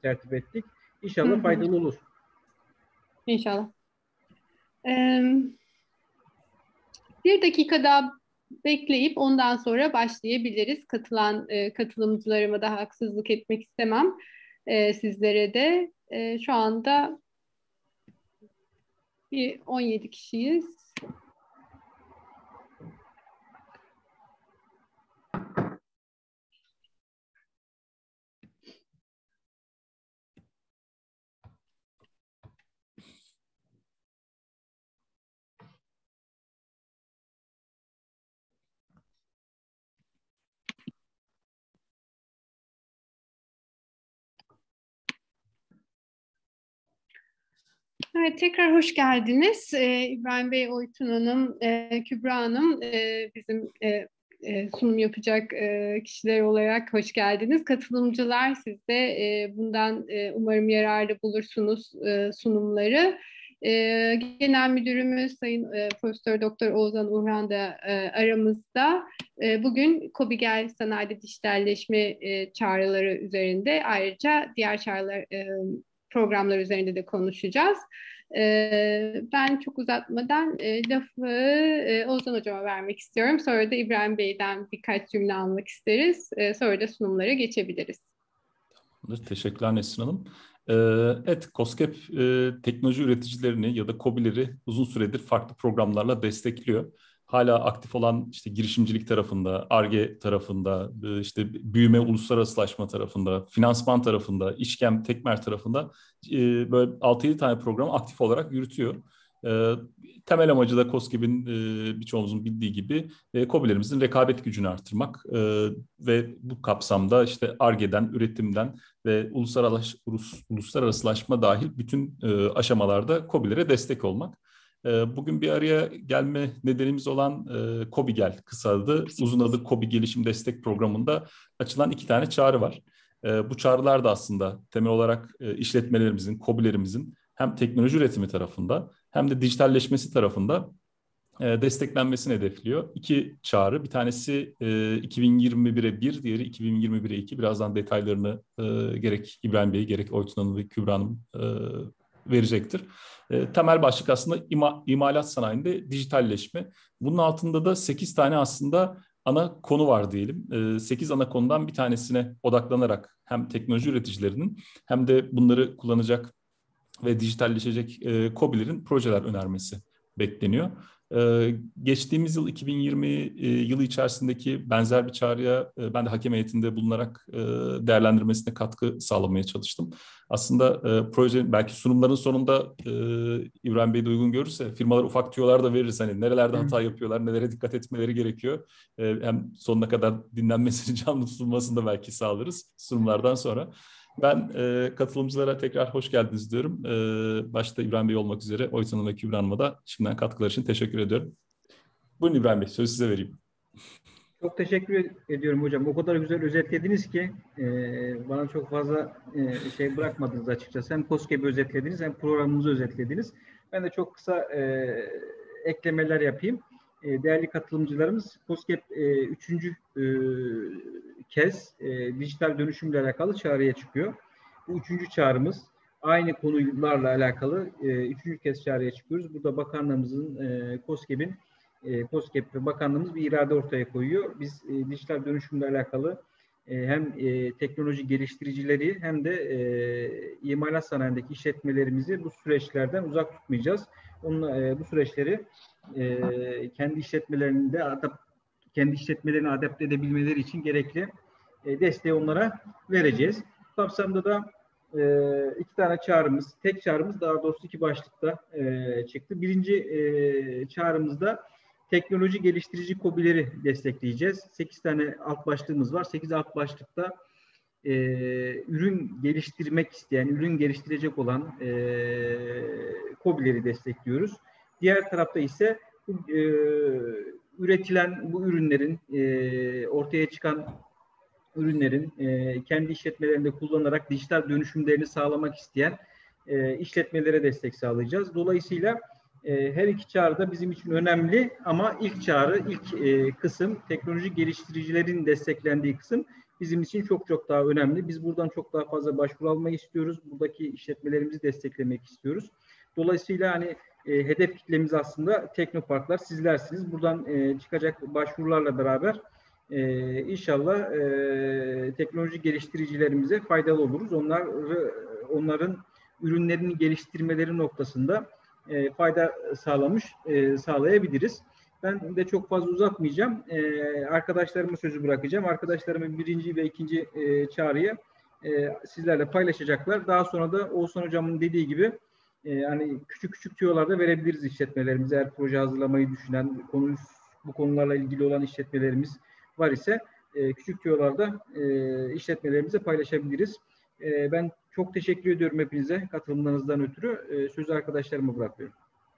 tertip ettik. İnşallah faydalı olur. İnşallah. Bir dakika daha bekleyip ondan sonra başlayabiliriz. Katılımcılarıma da haksızlık etmek istemem. Sizlere de. Şu anda bir 17 kişiyiz. Evet, tekrar hoş geldiniz. İbrahim Bey, Oytun Hanım, Kübra Hanım, bizim sunum yapacak kişiler olarak hoş geldiniz. Katılımcılar, siz de bundan umarım yararlı bulursunuz sunumları. Genel Müdürümüz Sayın Profesör Doktor Oğuzhan Urhan da aramızda. Bugün KOBİGEL sanayide dijitalleşme çağrıları üzerinde, ayrıca diğer çağrılar programlar üzerinde de konuşacağız. Ben çok uzatmadan lafı Ozan Hocam'a vermek istiyorum. Sonra da İbrahim Bey'den birkaç cümle almak isteriz. Sonra da sunumlara geçebiliriz. Teşekkürler Nesrin Hanım. Evet, KOSGEB teknoloji üreticilerini ya da KOBİ'leri uzun süredir farklı programlarla destekliyor. Hala aktif olan işte girişimcilik tarafında, Ar-Ge tarafında, işte büyüme, uluslararasılaşma tarafında, finansman tarafında, İşkem, Tekmer tarafında böyle 6-7 tane program aktif olarak yürütüyor. Temel amacı da KOSGEB'in birçoğumuzun bildiği gibi KOBİ'lerimizin rekabet gücünü artırmak ve bu kapsamda işte Ar-Ge'den, üretimden ve uluslararasılaşma dahil bütün aşamalarda KOBİ'lere destek olmak. Bugün bir araya gelme nedenimiz olan KOBİGEL, kısa adı, uzun adı KOBİ Gelişim Destek Programı'nda açılan 2 tane çağrı var. Bu çağrılar da aslında temel olarak işletmelerimizin, KOBİ'lerimizin hem teknoloji üretimi tarafında hem de dijitalleşmesi tarafında desteklenmesini hedefliyor. 2 çağrı, bir tanesi 2021'e 1, diğeri 2021'e 2. Birazdan detaylarını gerek İbrahim Bey, gerek Oytun Hanım ve Kübra Hanım verecektir. Temel başlık aslında imalat sanayinde dijitalleşme. Bunun altında da 8 tane aslında ana konu var diyelim. 8 ana konudan bir tanesine odaklanarak hem teknoloji üreticilerinin hem de bunları kullanacak ve dijitalleşecek KOBİ'lerin projeler önermesi bekleniyor. Geçtiğimiz yıl 2020 yılı içerisindeki benzer bir çağrıya ben de hakem heyetinde bulunarak değerlendirmesine katkı sağlamaya çalıştım. Aslında proje belki sunumların sonunda İbrahim Bey de uygun görürse firmalar ufak tüyolar da veririz. Hani nerelerde hata yapıyorlar, nelere dikkat etmeleri gerekiyor. Hem sonuna kadar dinlenmesini, canlı tutulmasını da belki sağlarız sunumlardan sonra. Ben katılımcılara tekrar hoş geldiniz diyorum. Başta İbrahim Bey olmak üzere Oytun Hanım ve Kübra Hanım'a da şimdiden katkılar için teşekkür ediyorum. Buyurun İbrahim Bey, sözü size vereyim. Çok teşekkür ediyorum hocam. O kadar güzel özetlediniz ki bana çok fazla şey bırakmadınız açıkçası. Hem KOSGEB'i özetlediniz hem programımızı özetlediniz. Ben de çok kısa eklemeler yapayım. Değerli katılımcılarımız, KOSGEB 3. kez dijital dönüşümle alakalı çağrıya çıkıyor. Bu 3. çağrımız. Aynı konularla alakalı 3. kez çağrıya çıkıyoruz. Burada bakanlığımızın, KOSGEB'in KOSGEB ve bakanlığımız bir irade ortaya koyuyor. Biz dijital dönüşümle alakalı hem teknoloji geliştiricileri hem de imalat sanayindeki işletmelerimizi bu süreçlerden uzak tutmayacağız. Bu süreçleri kendi işletmelerini adapte edebilmeleri için gerekli desteği onlara vereceğiz. Bu kapsamda da 2 tane çağrımız, tek çağrımız daha doğrusu 2 başlıkta çıktı. Birinci çağrımızda teknoloji geliştirici KOBİ'leri destekleyeceğiz. 8 tane alt başlığımız var. 8 alt başlıkta ürün geliştirmek isteyen, ürün geliştirecek olan KOBİ'leri destekliyoruz. Diğer tarafta ise üretilen bu ürünlerin, ortaya çıkan ürünlerin kendi işletmelerinde kullanarak dijital dönüşümlerini sağlamak isteyen işletmelere destek sağlayacağız. Dolayısıyla her 2 çağrı da bizim için önemli ama ilk çağrı, ilk kısım teknoloji geliştiricilerin desteklendiği kısım bizim için çok çok daha önemli. Biz buradan çok daha fazla başvuru almayı istiyoruz. Buradaki işletmelerimizi desteklemek istiyoruz. Dolayısıyla hani hedef kitlemiz aslında teknoparklar, sizlersiniz. Buradan çıkacak başvurularla beraber inşallah teknoloji geliştiricilerimize faydalı oluruz. Onların ürünlerini geliştirmeleri noktasında fayda sağlayabiliriz. Ben de çok fazla uzatmayacağım. Arkadaşlarıma sözü bırakacağım. Arkadaşlarımın birinci ve ikinci çağrıyı sizlerle paylaşacaklar. Daha sonra da Oğuzhan Hocam'ın dediği gibi hani küçük küçük tüyolarda verebiliriz işletmelerimize. Eğer proje hazırlamayı düşünen, bu konularla ilgili olan işletmelerimiz var ise küçük tüyolarda işletmelerimize paylaşabiliriz. Ben çok teşekkür ediyorum hepinize katılımlarınızdan ötürü. Sözü arkadaşlarıma bırakıyorum.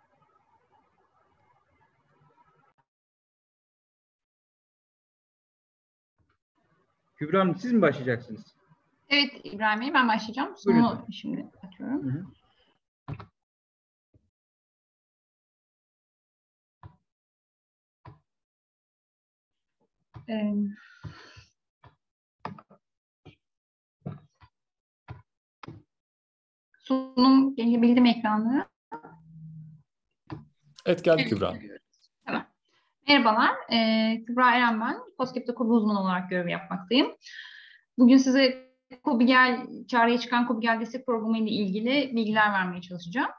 Kübra Hanım, siz mi başlayacaksınız? Evet İbrahim Bey, ben başlayacağım. Sonu şimdi açıyorum. Hı hı. Sunum gelebildi mi ekranlara? Evet, geldi Kübra. Tamam. Merhabalar, Kübra Eren ben. COSGAP'te KOBİ uzmanı olarak görev yapmaktayım. Bugün size KOBİGEL, çağrıya çıkan KOBİGEL destek programı ile ilgili bilgiler vermeye çalışacağım.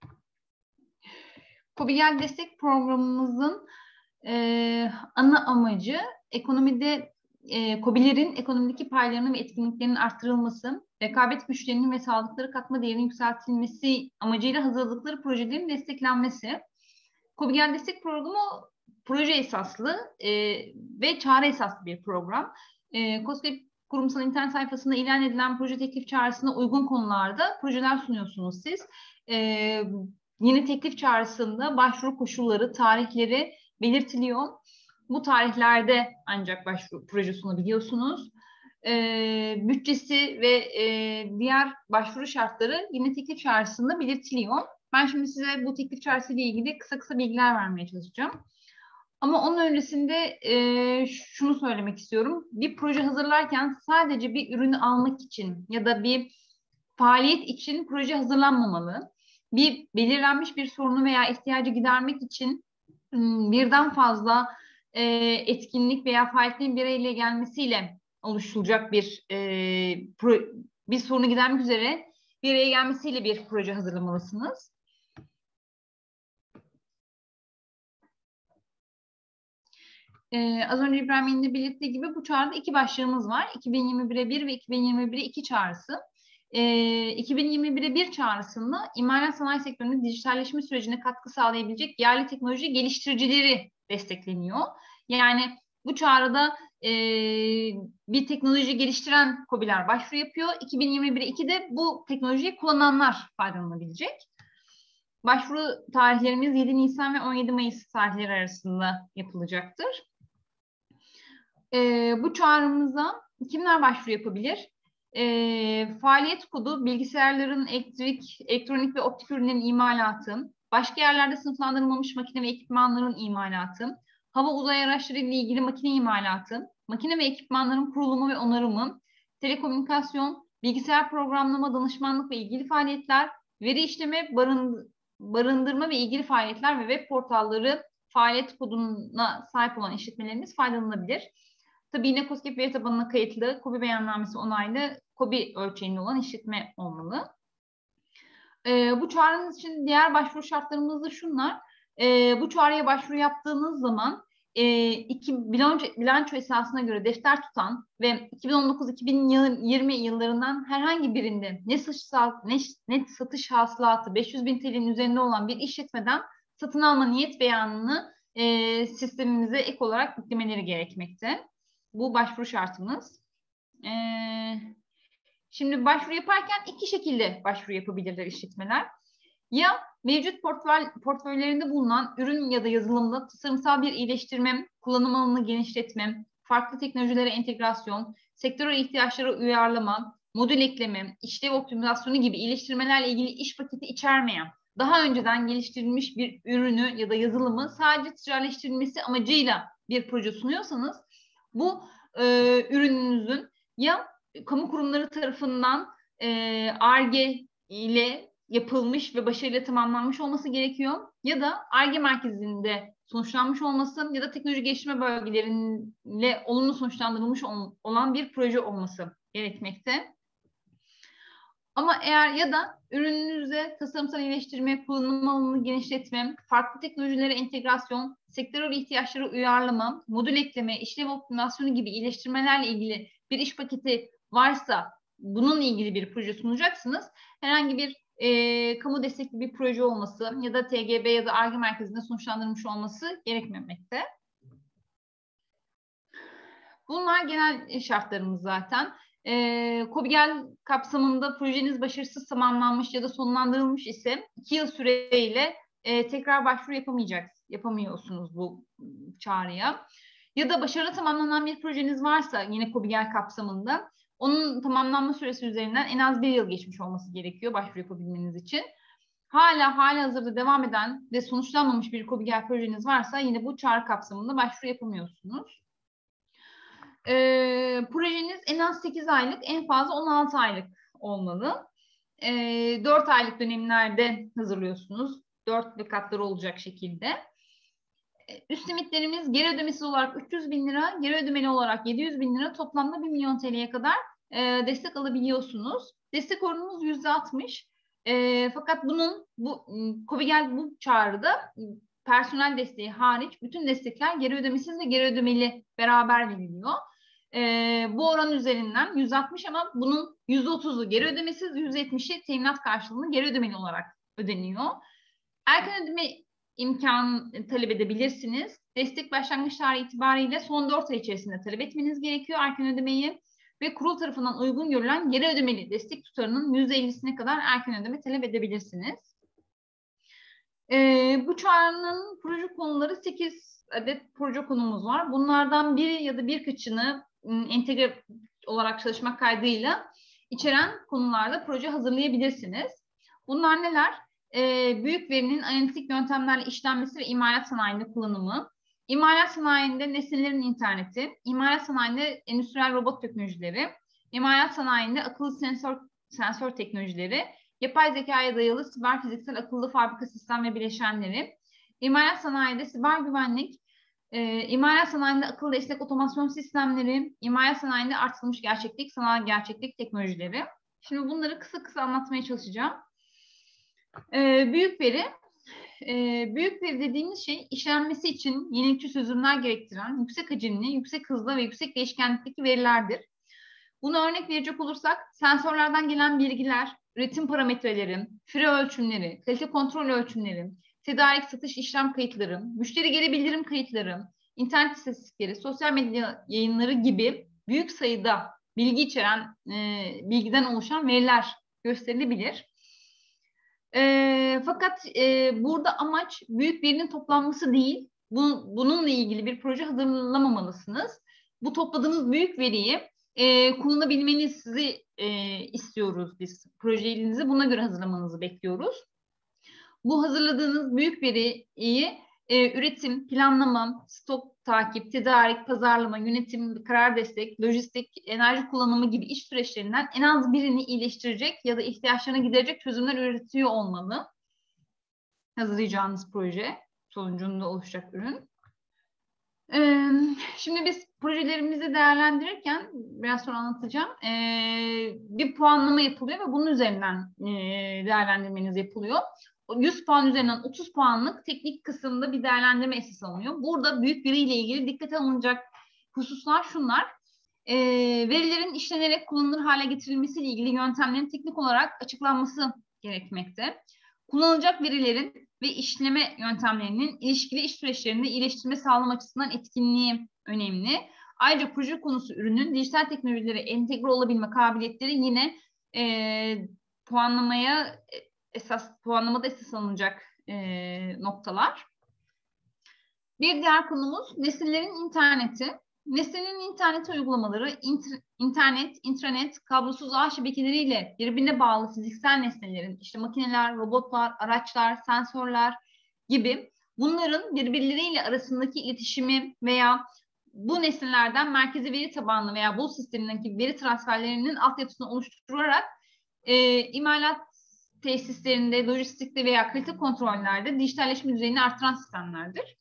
KOBİGEL destek programımızın ana amacı ekonomide KOBİ'lerin ekonomideki paylarının ve etkinliklerinin arttırılması, rekabet güçlerinin ve sağlıkları katma değerinin yükseltilmesi amacıyla hazırladıkları projelerin desteklenmesi. KOBİGEL destek programı proje esaslı ve çağrı esaslı bir program. COSGAP kurumsal internet sayfasında ilan edilen proje teklif çağrısına uygun konularda projeler sunuyorsunuz siz. Yeni teklif çağrısında başvuru koşulları, tarihleri belirtiliyor. Bu tarihlerde ancak proje sunabiliyorsunuz. Bütçesi ve diğer başvuru şartları yine teklif çağrısında belirtiliyor. Ben şimdi size bu teklif çağrısı ile ilgili kısa bilgiler vermeye çalışacağım. Ama onun öncesinde şunu söylemek istiyorum. Bir proje hazırlarken sadece bir ürünü almak için ya da bir faaliyet için proje hazırlanmamalı. Bir belirlenmiş bir sorunu veya ihtiyacı gidermek için birden fazla etkinlik veya faaliyetin bir araya gelmesiyle oluşturulacak bir sorunu gidermek üzere bir araya gelmesiyle bir proje hazırlamalısınız. Az önce İbrahim'in de belirttiği gibi bu çağrıda iki başlığımız var. 2021'e 1 ve 2021'e 2 çağrısı. 2021'e 1 çağrısında imalat sanayi sektörünün dijitalleşme sürecine katkı sağlayabilecek yerli teknoloji geliştiricileri destekleniyor. Yani bu çağrıda bir teknoloji geliştiren KOBİ'ler başvuru yapıyor. 2021'e 2'de bu teknolojiyi kullananlar faydalanabilecek. Başvuru tarihlerimiz 7 Nisan ve 17 Mayıs tarihleri arasında yapılacaktır. Bu çağrımıza kimler başvuru yapabilir? Faaliyet kodu, bilgisayarların elektronik ve optik ürünlerin imalatı, başka yerlerde sınıflandırılmamış makine ve ekipmanların imalatı, hava uzay araçları ile ilgili makine imalatı, makine ve ekipmanların kurulumu ve onarımı, telekomünikasyon, bilgisayar programlama, danışmanlık ve ilgili faaliyetler, veri işleme, barındırma ve ilgili faaliyetler ve web portalları faaliyet koduna sahip olan işletmelerimiz faydalanabilir. Tabii yine COSGAP veri tabanına kayıtlı, KOBİ beyannamesi onaylı, KOBİ ölçeğinde olan işletme olmalı. Bu çağrınız için diğer başvuru şartlarımız da şunlar. Bu çağrıya başvuru yaptığınız zaman bilanço esasına göre defter tutan ve 2019-2020 yıllarından herhangi birinde net satış hasılatı 500.000 TL'nin üzerinde olan bir işletmeden satın alma niyet beyanını sistemimize ek olarak yüklemeleri gerekmekte. Bu başvuru şartımız. Şimdi başvuru yaparken iki şekilde başvuru yapabilirler işletmeler. Ya mevcut portföylerinde bulunan ürün ya da yazılımda tasarımsal bir iyileştirme, kullanım alanını genişletme, farklı teknolojilere entegrasyon, sektörel ihtiyaçlara uyarlama, modül ekleme, işlev optimizasyonu gibi iyileştirmelerle ilgili iş paketi içermeyen, daha önceden geliştirilmiş bir ürünü ya da yazılımı sadece ticaretleştirilmesi amacıyla bir proje sunuyorsanız bu ürününüzün ya kamu kurumları tarafından Ar-Ge ile yapılmış ve başarıyla tamamlanmış olması gerekiyor. Ya da Ar-Ge merkezinde sonuçlanmış olması ya da teknoloji geliştirme bölgeleriyle olumlu sonuçlandırılmış olan bir proje olması gerekmekte. Ama eğer ya da ürününüze tasarımsal iyileştirme, kullanım alanını genişletme, farklı teknolojilere entegrasyon, sektörel ihtiyaçları uyarlama, modül ekleme, işlev optimizasyonu gibi iyileştirmelerle ilgili bir iş paketi varsa bununla ilgili bir proje sunacaksınız. Herhangi bir kamu destekli bir proje olması ya da TGB ya da Ar-Ge merkezinde sonuçlandırılmış olması gerekmemekte. Bunlar genel şartlarımız zaten. KOBİGEL kapsamında projeniz başarısız tamamlanmış ya da sonlandırılmış ise 2 yıl süreyle tekrar başvuru yapamıyorsunuz bu çağrıya. Ya da başarılı tamamlanan bir projeniz varsa yine KOBİGEL kapsamında onun tamamlanma süresi üzerinden en az 1 yıl geçmiş olması gerekiyor başvuru yapabilmeniz için. Halihazırda devam eden ve sonuçlanmamış bir KOBİGEL projeniz varsa yine bu çağrı kapsamında başvuru yapamıyorsunuz. Projeniz en az 8 aylık, en fazla 16 aylık olmalı. 4 aylık dönemlerde hazırlıyorsunuz. 4 katları olacak şekilde. Üst limitlerimiz geri ödemesiz olarak 300.000 lira, geri ödemeli olarak 700.000 lira, toplamda 1 milyon TL'ye kadar destek alabiliyorsunuz. Destek oranımız %60. Fakat KOBİGEL bu çağrıda personel desteği hariç bütün destekler geri ödemesiz ve geri ödemeli beraber veriliyor. Bu oran üzerinden 160 ama bunun %30'u geri ödemesiz, %70'i teminat karşılığında geri ödemeli olarak ödeniyor. Erken ödeme imkanı talep edebilirsiniz. Destek başlangıç tarihi itibariyle son 4 ay içerisinde talep etmeniz gerekiyor erken ödemeyi ve kurul tarafından uygun görülen geri ödemeli destek tutarının %50'sine kadar erken ödeme talep edebilirsiniz. Bu çağrının proje konuları 8 adet proje konumuz var. Bunlardan biri ya da birkaçını entegre olarak çalışmak kaydıyla içeren konularda proje hazırlayabilirsiniz. Bunlar neler? Büyük verinin analitik yöntemlerle işlenmesi ve imalat sanayinde kullanımı, imalat sanayinde nesnelerin interneti, imalat sanayinde endüstriyel robot teknolojileri, imalat sanayinde akıllı sensör teknolojileri, yapay zekaya dayalı siber fiziksel akıllı fabrika sistem ve bileşenleri, imalat sanayinde siber güvenlik, imalat sanayinde akıllı esnek otomasyon sistemleri, imalat sanayinde artırılmış gerçeklik, sanal gerçeklik teknolojileri. Şimdi bunları kısa kısa anlatmaya çalışacağım. Büyük veri. Büyük veri dediğimiz şey işlenmesi için yenilikçi çözümler gerektiren yüksek hacimli, yüksek hızlı ve yüksek değişkenlikteki verilerdir. Bunu örnek verecek olursak sensörlerden gelen bilgiler, üretim parametreleri, füre ölçümleri, kalite kontrol ölçümleri, tedarik satış işlem kayıtları, müşteri geri bildirim kayıtları, internet istatistikleri, sosyal medya yayınları gibi büyük sayıda bilgi içeren, bilgiden oluşan veriler gösterilebilir. Fakat burada amaç büyük verinin toplanması değil, bununla ilgili bir proje hazırlamamalısınız. Bu topladığınız büyük veriyi kullanabilmenizi istiyoruz biz. Projenizi buna göre hazırlamanızı bekliyoruz. Bu hazırladığınız büyük veriyi üretim, planlama, stok takip, tedarik, pazarlama, yönetim, karar destek, lojistik, enerji kullanımı gibi iş süreçlerinden en az birini iyileştirecek ya da ihtiyaçlarına giderecek çözümler üretiyor olmalı. Hazırlayacağınız proje sonucunda oluşacak ürün. Şimdi biz projelerimizi değerlendirirken biraz sonra anlatacağım. Bir puanlama yapılıyor ve bunun üzerinden değerlendirmeniz yapılıyor. 100 puan üzerinden 30 puanlık teknik kısımda bir değerlendirme esas alınıyor. Burada büyük veriyle ilgili dikkate alınacak hususlar şunlar. Verilerin işlenerek kullanılır hale getirilmesiyle ilgili yöntemlerin teknik olarak açıklanması gerekmekte. Kullanılacak verilerin ve işleme yöntemlerinin ilişkili iş süreçlerinde iyileştirme sağlama açısından etkinliği önemli. Ayrıca proje konusu ürünün dijital teknolojilere entegre olabilme kabiliyetleri yine puanlamada esas alınacak noktalar. Bir diğer konumuz nesnelerin interneti. Nesnelerin interneti uygulamaları, internet, intranet, kablosuz ağ şebekeleriyle birbirine bağlı fiziksel nesnelerin, işte makineler, robotlar, araçlar, sensörler gibi bunların birbirleriyle arasındaki iletişimi veya bu nesnelerden merkezi veri tabanlı veya bulut sistemindeki veri transferlerinin altyapısını oluşturarak imalat tesislerinde, lojistikte veya kalite kontrollerde dijitalleşme düzeyini artıran sistemlerdir.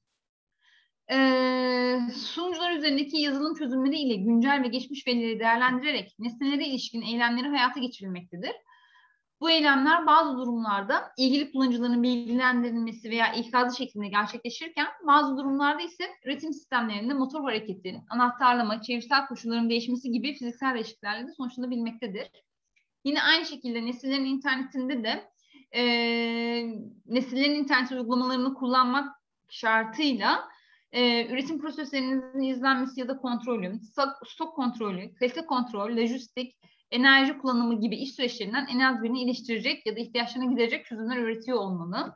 Sunucular üzerindeki yazılım çözümleri ile güncel ve geçmiş verileri değerlendirerek nesnelere ilişkin eylemleri hayata geçirilmektedir. Bu eylemler bazı durumlarda ilgili kullanıcıların bilgilendirilmesi veya ikazı şeklinde gerçekleşirken bazı durumlarda ise üretim sistemlerinde motor hareketi, anahtarlama, çevresel koşulların değişmesi gibi fiziksel değişikliklerle de sonuçlanabilmektedir. Yine aynı şekilde nesnelerin internetinde de nesnelerin internet uygulamalarını kullanmak şartıyla üretim proseslerinizin izlenmesi ya da kontrolü, stok kontrolü, kalite kontrol, lojistik, enerji kullanımı gibi iş süreçlerinden en az birini iyileştirecek ya da ihtiyaçlarını giderecek çözümler üretiyor olmalı.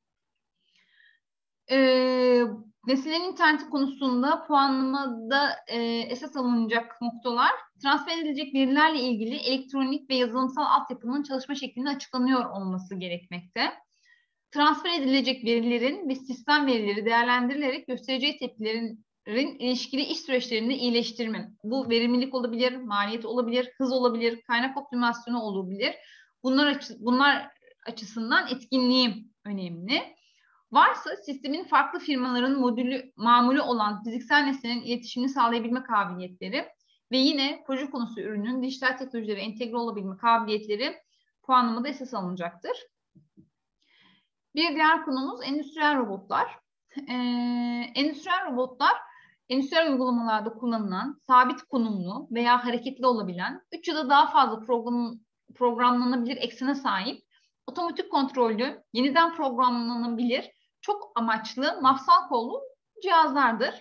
Nesnelerin interneti konusunda puanlamada esas alınacak noktalar, transfer edilecek verilerle ilgili elektronik ve yazılımsal altyapının çalışma şeklinde açıklanıyor olması gerekmekte. Transfer edilecek verilerin ve sistem verileri değerlendirilerek göstereceği tepkilerin ilişkili iş süreçlerinde iyileştirme. Bu verimlilik olabilir, maliyet olabilir, hız olabilir, kaynak optimizasyonu olabilir. Bunlar açısından etkinliği önemli. Varsa sistemin farklı firmaların mamulü olan fiziksel nesnelerin iletişimini sağlayabilme kabiliyetleri ve yine proje konusu ürünün dijital teknolojilere entegre olabilme kabiliyetleri puanlamada esas alınacaktır. Bir diğer konumuz endüstriyel robotlar. Endüstriyel robotlar, endüstriyel uygulamalarda kullanılan, sabit konumlu veya hareketli olabilen, 3 ya da daha fazla programlanabilir eksene sahip, otomatik kontrollü, yeniden programlanabilir, çok amaçlı, mafsal kollu cihazlardır.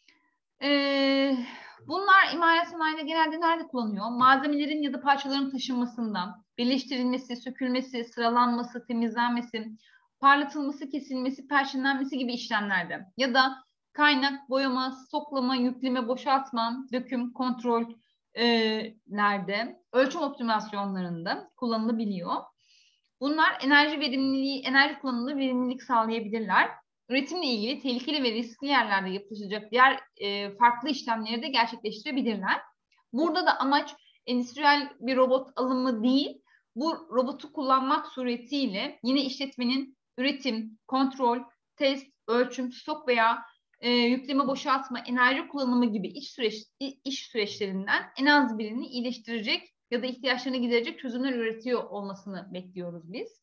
Bunlar imalat sanayide genelde nerede kullanılıyor? Malzemelerin ya da parçaların taşınmasından, birleştirilmesi, sökülmesi, sıralanması, temizlenmesi, parlatılması, kesilmesi, perçinlenmesi gibi işlemlerde ya da kaynak, boyama, stoklama, yükleme, boşaltma, döküm, kontrollerde, ölçüm optimizasyonlarında kullanılabiliyor. Bunlar enerji kullanımında verimlilik sağlayabilirler. Üretimle ilgili tehlikeli ve riskli yerlerde yapılacak diğer farklı işlemleri de gerçekleştirebilirler. Burada da amaç endüstriyel bir robot alımı değil, bu robotu kullanmak suretiyle yine işletmenin üretim, kontrol, test, ölçüm, stok veya yükleme, boşaltma, enerji kullanımı gibi iş süreçlerinden en az birini iyileştirecek ya da ihtiyaçlarını giderecek çözümler üretiyor olmasını bekliyoruz biz.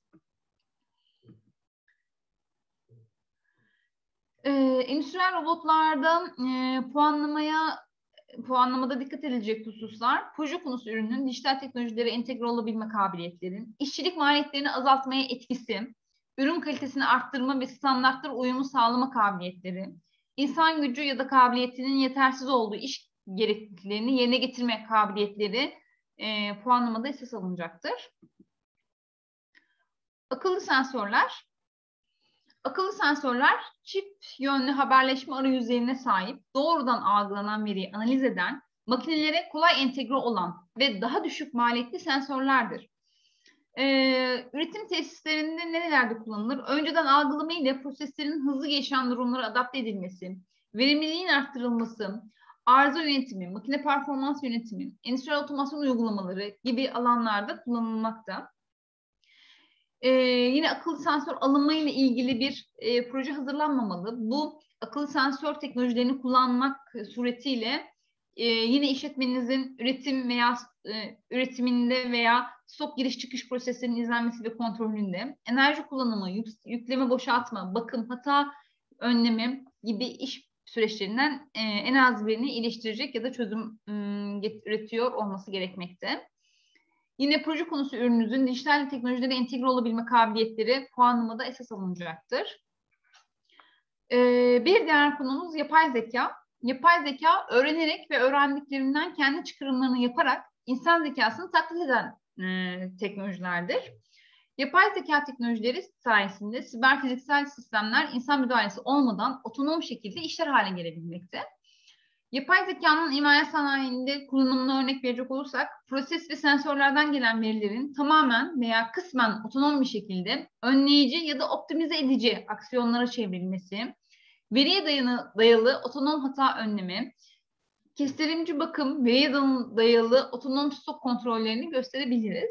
Endüstriyel robotlarda puanlamada dikkat edilecek hususlar, proje konusu ürünün dijital teknolojilere entegre olabilme kabiliyetlerin, işçilik maliyetlerini azaltmaya etkisi, ürün kalitesini arttırma ve standartlara uyumu sağlama kabiliyetleri, insan gücü ya da kabiliyetinin yetersiz olduğu iş gerekliliklerini yerine getirme kabiliyetleri puanlamada esas alınacaktır. Akıllı sensörler. Akıllı sensörler çift yönlü haberleşme arayüzlerine sahip, doğrudan algılanan veriyi analiz eden, makinelere kolay entegre olan ve daha düşük maliyetli sensörlerdir. Üretim tesislerinde nerelerde kullanılır? Önceden algılama ile proseslerin hızlı gelişen durumlara adapte edilmesi, verimliliğin arttırılması, arıza yönetimi, makine performans yönetimi, endüstriyel otomasyon uygulamaları gibi alanlarda kullanılmakta. Yine akıllı sensör alımı ile ilgili bir proje hazırlanmamalı. Bu akıllı sensör teknolojilerini kullanmak suretiyle yine işletmenizin üretiminde veya stok giriş çıkış proseslerinin izlenmesi ve kontrolünde, enerji kullanımı, yükleme, boşaltma, bakım, hata önlemi gibi iş süreçlerinden en az birini iyileştirecek ya da çözüm üretiyor olması gerekmekte. Yine proje konusu ürününüzün dijital teknolojilere entegre olabilme kabiliyetleri puanlamada esas alınacaktır. Bir diğer konumuz yapay zeka. Yapay zeka öğrenerek ve öğrendiklerinden kendi çıkarımlarını yaparak insan zekasını taklit eden teknolojilerdir. Yapay zeka teknolojileri sayesinde siber fiziksel sistemler insan müdahalesi olmadan otonom şekilde işler hale gelebilmekte. Yapay zekanın imalat sanayinde kullanımına örnek verecek olursak, proses ve sensörlerden gelen verilerin tamamen veya kısmen otonom bir şekilde önleyici ya da optimize edici aksiyonlara çevrilmesi, veriye dayalı otonom hata önlemi, kestirimci bakım, veriye dayalı otonom stok kontrollerini gösterebiliriz.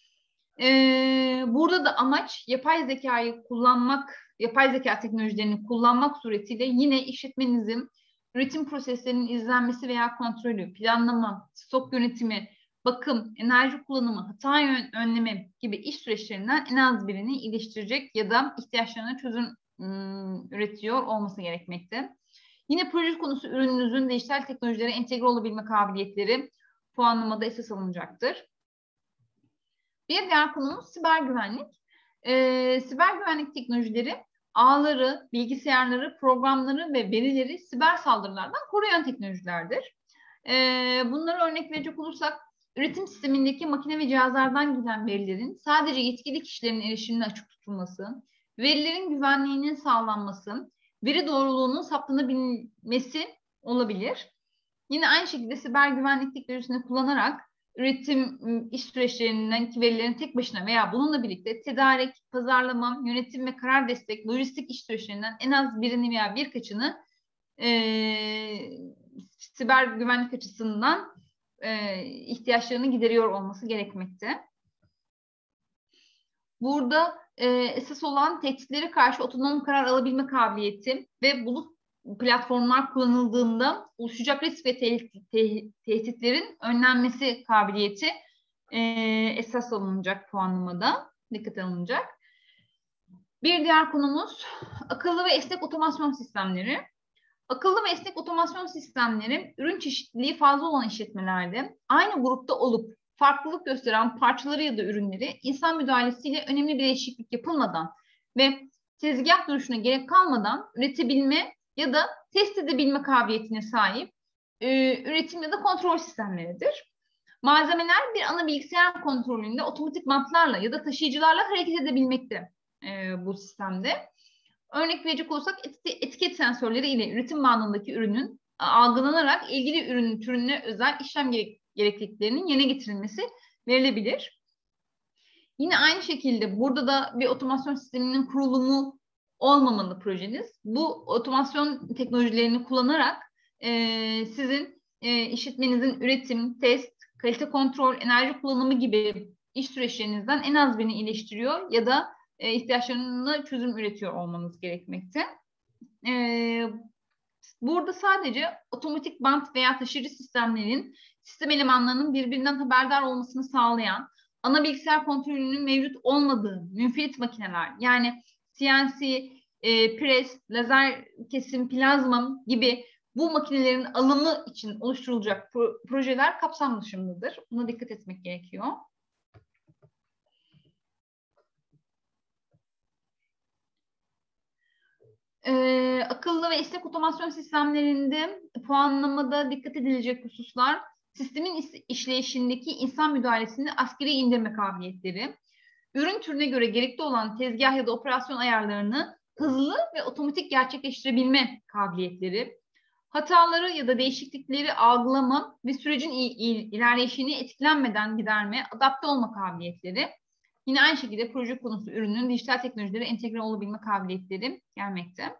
Burada da amaç yapay zeka teknolojilerini kullanmak suretiyle yine işletmenizin üretim proseslerinin izlenmesi veya kontrolü, planlama, stok yönetimi, bakım, enerji kullanımı, hata önlemi gibi iş süreçlerinden en az birini iyileştirecek ya da ihtiyaçlarına çözüm üretiyor olması gerekmekte. Yine proje konusu ürününüzün dijital teknolojilere entegre olabilme kabiliyetleri puanlamada esas alınacaktır. Bir diğer konumuz siber güvenlik. Siber güvenlik teknolojileri ağları, bilgisayarları, programları ve verileri siber saldırılardan koruyan teknolojilerdir. Bunlara örnek verecek olursak, üretim sistemindeki makine ve cihazlardan gelen verilerin sadece yetkili kişilerin erişimine açık tutulması, verilerin güvenliğinin sağlanması, veri doğruluğunun saptanabilmesi olabilir. Yine aynı şekilde siber güvenlik teknolojisini kullanarak üretim iş süreçlerinden verilerin tek başına veya bununla birlikte tedarik, pazarlama, yönetim ve karar destek, lojistik iş süreçlerinden en az birini veya birkaçını siber güvenlik açısından ihtiyaçlarını gideriyor olması gerekmekte. Burada esas olan tehditlere karşı otonom karar alabilme kabiliyeti ve bulut platformlar kullanıldığında oluşacak risk ve tehditlerin önlenmesi kabiliyeti esas alınacak puanlamada, dikkate alınacak. Bir diğer konumuz akıllı ve esnek otomasyon sistemleri. Akıllı ve esnek otomasyon sistemleri ürün çeşitliliği fazla olan işletmelerde aynı grupta olup farklılık gösteren parçaları ya da ürünleri insan müdahalesiyle önemli bir değişiklik yapılmadan ve tezgah duruşuna gerek kalmadan üretebilme ya da test edebilme kabiliyetine sahip üretim ya da kontrol sistemleridir. Malzemeler bir ana bilgisayar kontrolünde otomatik bantlarla ya da taşıyıcılarla hareket edebilmekte bu sistemde. Örnek verecek olursak etiket sensörleri ile üretim bandındaki ürünün algılanarak ilgili ürünün türüne özel işlem gerekliliklerinin yerine getirilmesi verilebilir. Yine aynı şekilde burada da bir otomasyon sisteminin kurulumu olmamalı projeniz. Bu otomasyon teknolojilerini kullanarak sizin işletmenizin üretim, test, kalite kontrol, enerji kullanımı gibi iş süreçlerinizden en az birini iyileştiriyor ya da ihtiyaçlarına çözüm üretiyor olmanız gerekmekte. Burada sadece otomatik bant veya taşıyıcı sistemlerin sistem elemanlarının birbirinden haberdar olmasını sağlayan ana bilgisayar kontrolünün mevcut olmadığı münferit makineler, yani CNC, pres, lazer kesim, plazma gibi bu makinelerin alımı için oluşturulacak projeler kapsam dışındadır. Buna dikkat etmek gerekiyor. Akıllı ve esnek otomasyon sistemlerinde puanlamada dikkat edilecek hususlar, sistemin işleyişindeki insan müdahalesini askeri indirme kabiliyetleri, ürün türüne göre gerekli olan tezgah ya da operasyon ayarlarını hızlı ve otomatik gerçekleştirebilme kabiliyetleri, hataları ya da değişiklikleri algılama ve sürecin ilerleyişini etkilenmeden giderme, adapte olma kabiliyetleri, yine aynı şekilde proje konusu ürünün dijital teknolojilere entegre olabilme kabiliyetleri gelmekte.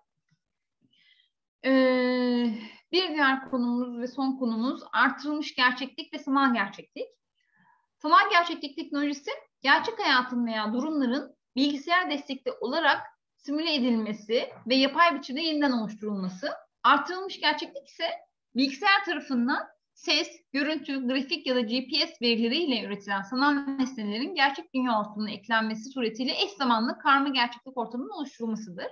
Bir diğer konumuz ve son konumuz artırılmış gerçeklik ve sanal gerçeklik. Sanal gerçeklik teknolojisi gerçek hayatın veya durumların bilgisayar destekli olarak simüle edilmesi ve yapay biçimde yeniden oluşturulması. Artırılmış gerçeklik ise bilgisayar tarafından ses, görüntü, grafik ya da GPS verileriyle üretilen sanal nesnelerin gerçek dünya ortamına eklenmesi suretiyle eş zamanlı karma gerçeklik ortamının oluşturulmasıdır.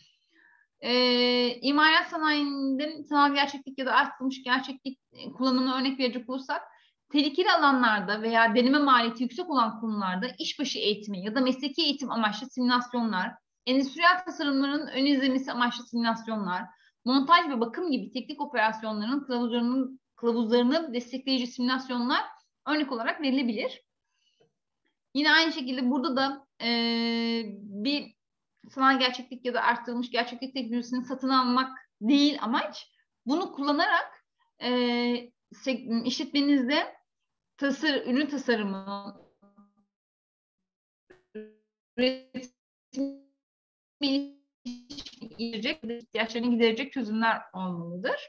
İmalat sanayinde sanal gerçeklik ya da artırılmış gerçeklik kullanımına örnek verecek olursak, tehlikeli alanlarda veya deneme maliyeti yüksek olan konularda işbaşı eğitimi ya da mesleki eğitim amaçlı simülasyonlar, endüstriyel tasarımların ön izlemesi amaçlı simülasyonlar, montaj ve bakım gibi teknik operasyonların kılavuzlarını destekleyici simülasyonlar örnek olarak verilebilir. Yine aynı şekilde burada da bir sanal gerçeklik ya da arttırılmış gerçeklik teknolojisini satın almak değil amaç. Bunu kullanarak işletmenizde ürün tasarımı, üretim olabilecek, ihtiyaçlarını giderecek çözümler olmalıdır.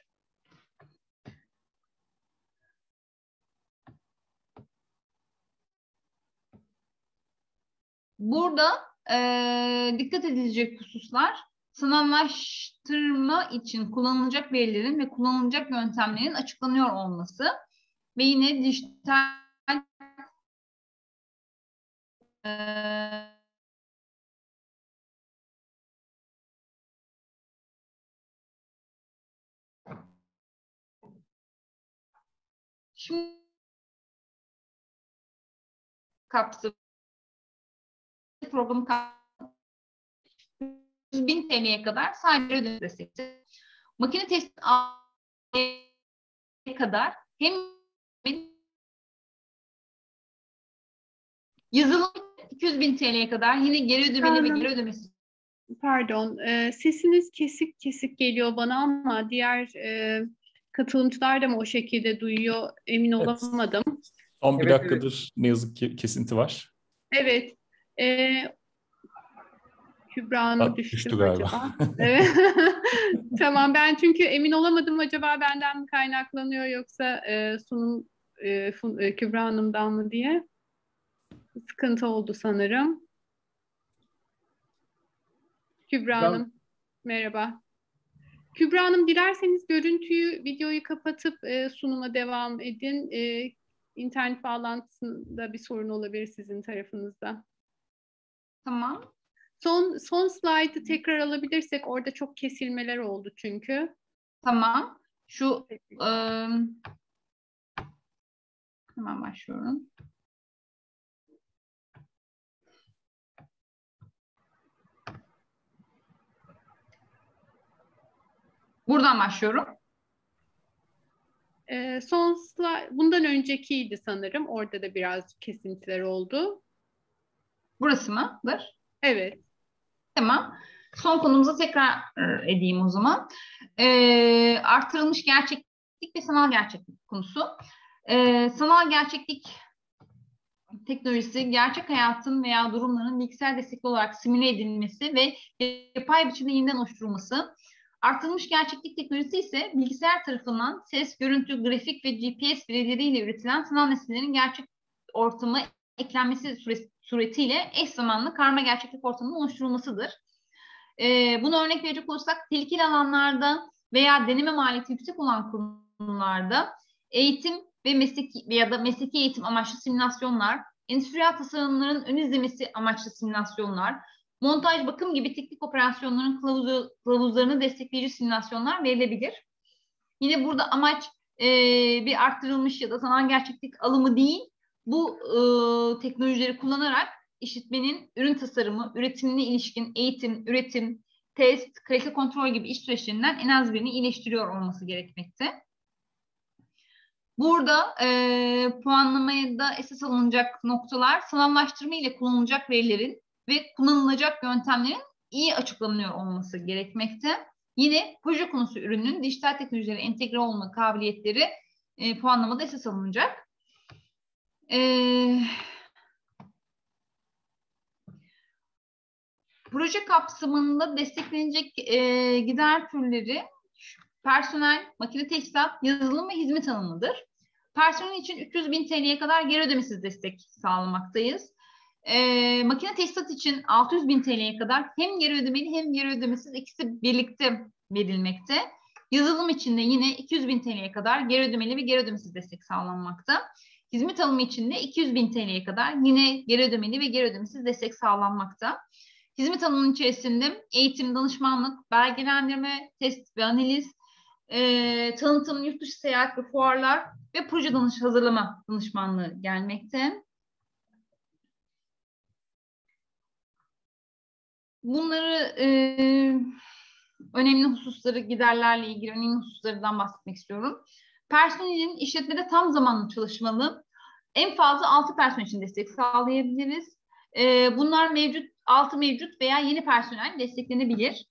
Burada dikkat edilecek hususlar, sanallaştırma için kullanılacak verilerin ve kullanılacak yöntemlerin açıklanıyor olması ve yine dijital şimdi kapsamı programı 100.000 TL'ye kadar sadece ödeme destekti. Makine testi kadar hem yazılım 200.000 TL'ye kadar yine geri ödemeli ve geri ödemesi. Pardon, sesiniz kesik kesik geliyor bana ama diğer katılımcılar da mı o şekilde duyuyor emin olamadım. Son bir Evet, dakikadır ne yazık ki kesinti var. Evet. Kübra Hanım düştü mü galiba. acaba? Evet. Tamam, ben çünkü emin olamadım, acaba benden mi kaynaklanıyor yoksa sunum Kübra Hanım'dan mı diye. Sıkıntı oldu sanırım. Kübra Hanım, merhaba. Kübra Hanım, dilerseniz videoyu kapatıp sunuma devam edin. İnternet bağlantısında bir sorun olabilir sizin tarafınızda. Tamam. Son slaytı tekrar alabilirsek, orada çok kesilmeler oldu çünkü. Tamam. Hemen başlıyorum. Buradan başlıyorum. Son slide bundan öncekiydi sanırım. Orada da biraz kesintiler oldu. Burası mıdır? Evet. Tamam. Son konumuza tekrar edeyim o zaman. Artırılmış gerçeklik ve sanal gerçeklik konusu. Sanal gerçeklik teknolojisi, gerçek hayatın veya durumların bilgisayar destekli olarak simüle edilmesi ve yapay biçimde yeniden oluşturulması. Artırılmış gerçeklik teknolojisi ise bilgisayar tarafından ses, görüntü, grafik ve GPS verileriyle üretilen sanal nesnelerin gerçek ortama eklenmesi suretiyle eş zamanlı karma gerçeklik ortamının oluşturulmasıdır. Buna örnek verecek olursak, tehlikeli alanlarda veya deneme maliyeti yüksek olan konularda eğitim ve mesleki eğitim amaçlı simülasyonlar, endüstriyel tasarımların ön izlemesi amaçlı simülasyonlar, montaj, bakım gibi teknik operasyonların kılavuzlarını destekleyici simülasyonlar verilebilir. Yine burada amaç bir arttırılmış ya da sanal gerçeklik alımı değil, bu teknolojileri kullanarak işletmenin ürün tasarımı, üretimine ilişkin eğitim, üretim, test, kalite kontrol gibi iş süreçlerinden en az birini iyileştiriyor olması gerekmekte. Burada puanlamaya da esas alınacak noktalar, sanallaştırma ile kullanılacak verilerin ve kullanılacak yöntemlerin iyi açıklanıyor olması gerekmekte. Yine proje konusu ürünün dijital teknolojilere entegre olma kabiliyetleri puanlamada esas alınacak. Proje kapsamında desteklenecek gider türleri personel, makine teçhizat, yazılım ve hizmet alımıdır. Personel için 300.000 TL'ye kadar geri ödemesiz destek sağlamaktayız. Makine teçhizat için 600.000 TL'ye kadar hem geri ödemeli hem geri ödemesiz ikisi birlikte verilmekte. Yazılım için de yine 200.000 TL'ye kadar geri ödemeli ve geri ödemesiz destek sağlanmakta. Hizmet alımı için de 200.000 TL'ye kadar yine geri ödemeli ve geri ödemesiz destek sağlanmakta. Hizmet alanının içerisinde eğitim, danışmanlık, belgelendirme, test ve analiz, tanıtım, yurt dışı seyahat ve fuarlar ve proje hazırlama danışmanlığı gelmekte. Bunları önemli hususları, giderlerle ilgili önemli hususlardan bahsetmek istiyorum. Personelin işletmede tam zamanlı çalışmalı. En fazla 6 personel için destek sağlayabiliriz. Bunlar mevcut 6 mevcut veya yeni personel desteklenebilir.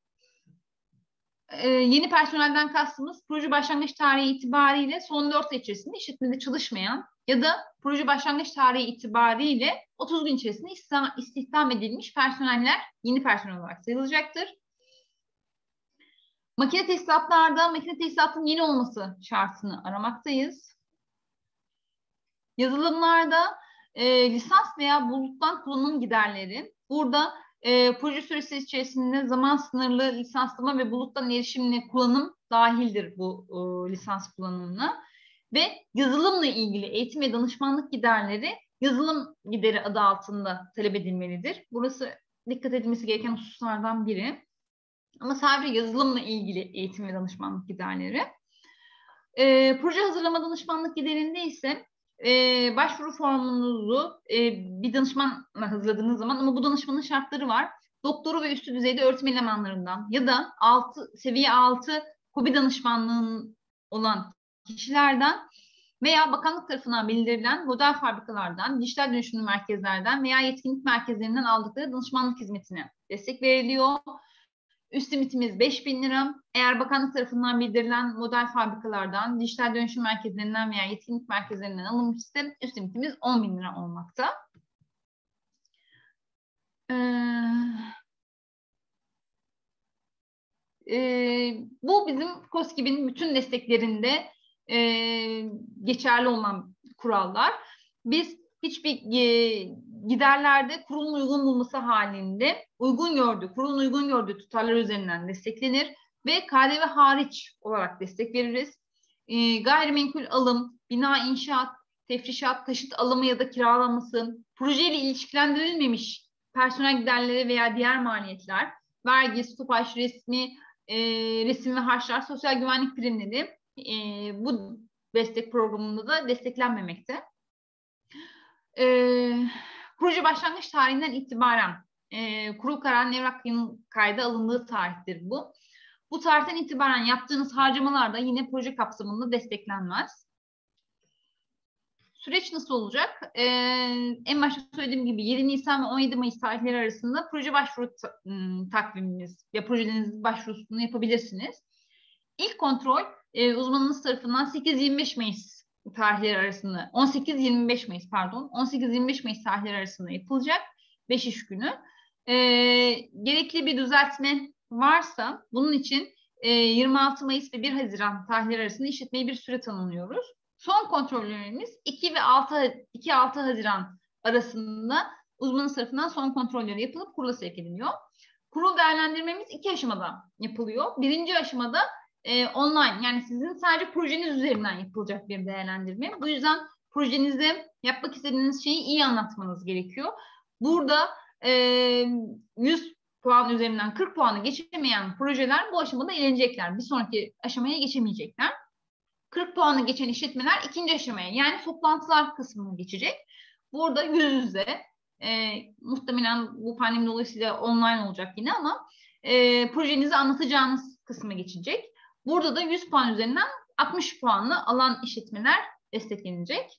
Yeni personelden kastımız proje başlangıç tarihi itibariyle son 4 ay içerisinde işletmede çalışmayan ya da proje başlangıç tarihi itibariyle 30 gün içerisinde istihdam edilmiş personeller yeni personel olarak sayılacaktır. Makine tesisatlarda makine tesisatının yeni olması şartını aramaktayız. Yazılımlarda lisans veya buluttan kullanım giderleri. Burada proje süresi içerisinde zaman sınırlı lisanslama ve buluttan erişimle kullanım dahildir bu lisans kullanımına. Ve yazılımla ilgili eğitim ve danışmanlık giderleri yazılım gideri adı altında talep edilmelidir. Burası dikkat edilmesi gereken hususlardan biri. Ama sadece yazılımla ilgili eğitim ve danışmanlık giderleri. Proje hazırlama danışmanlık giderinde ise başvuru formunuzu bir danışmanla hazırladığınız zaman, ama bu danışmanın şartları var. Doktoru ve üstü düzeyde öğretim elemanlarından ya da seviye 6 KOBİ danışmanlığının olan kişilerden veya bakanlık tarafından bildirilen model fabrikalardan, dijital dönüşümlü merkezlerden veya yetkinlik merkezlerinden aldıkları danışmanlık hizmetine destek veriliyor. Üst limitimiz 5.000 lira. Eğer bakanlık tarafından bildirilen model fabrikalardan, dijital dönüşüm merkezlerinden veya yetkinlik merkezlerinden alınmışsa üst limitimiz 10.000 lira olmakta. Bu bizim KOSGİB'in bütün desteklerinde geçerli olan kurallar. Biz hiçbir giderlerde kurulun uygun bulması halinde kurulun uygun gördüğü tutarlar üzerinden desteklenir ve KDV hariç olarak destek veririz. Gayrimenkul alım, bina inşaat, tefrişat, taşıt alımı ya da kiralaması, projeyle ilişkilendirilmemiş personel giderleri veya diğer maliyetler, vergi, stopaj, resim ve harçlar, sosyal güvenlik primleri bu destek programında da desteklenmemekte. Proje başlangıç tarihinden itibaren kurul kararının evrak kayda alındığı tarihtir bu. Bu tarihten itibaren yaptığınız harcamalar da yine proje kapsamında desteklenmez. Süreç nasıl olacak? En başta söylediğim gibi 7 Nisan ve 17 Mayıs tarihleri arasında proje başvuru takvimimiz ve projelerinizin başvurusunu yapabilirsiniz. İlk kontrol uzmanınız tarafından 8-25 Mayıs tarihleri arasında, 18-25 Mayıs tarihleri arasında yapılacak 5 iş günü. Gerekli bir düzeltme varsa bunun için 26 Mayıs ve 1 Haziran tarihleri arasında işletmeye bir süre tanımlıyoruz. Son kontrollerimiz 2-6 Haziran arasında uzmanın tarafından son kontrolleri yapılıp kurula sevk ediliyor. Kurul değerlendirmemiz 2 aşamada yapılıyor. Birinci aşamada online, yani sizin sadece projeniz üzerinden yapılacak bir değerlendirme. Bu yüzden projenizde yapmak istediğiniz şeyi iyi anlatmanız gerekiyor. Burada 100 puan üzerinden 40 puanı geçemeyen projeler bu aşamada elenecekler. Bir sonraki aşamaya geçemeyecekler. 40 puanı geçen işletmeler ikinci aşamaya, yani toplantılar kısmına geçecek. Burada yüz yüze, muhtemelen bu pandemi dolayısıyla online olacak yine, ama projenizi anlatacağınız kısma geçecek. Burada da 100 puan üzerinden 60 puanlı alan işletmeler desteklenecek.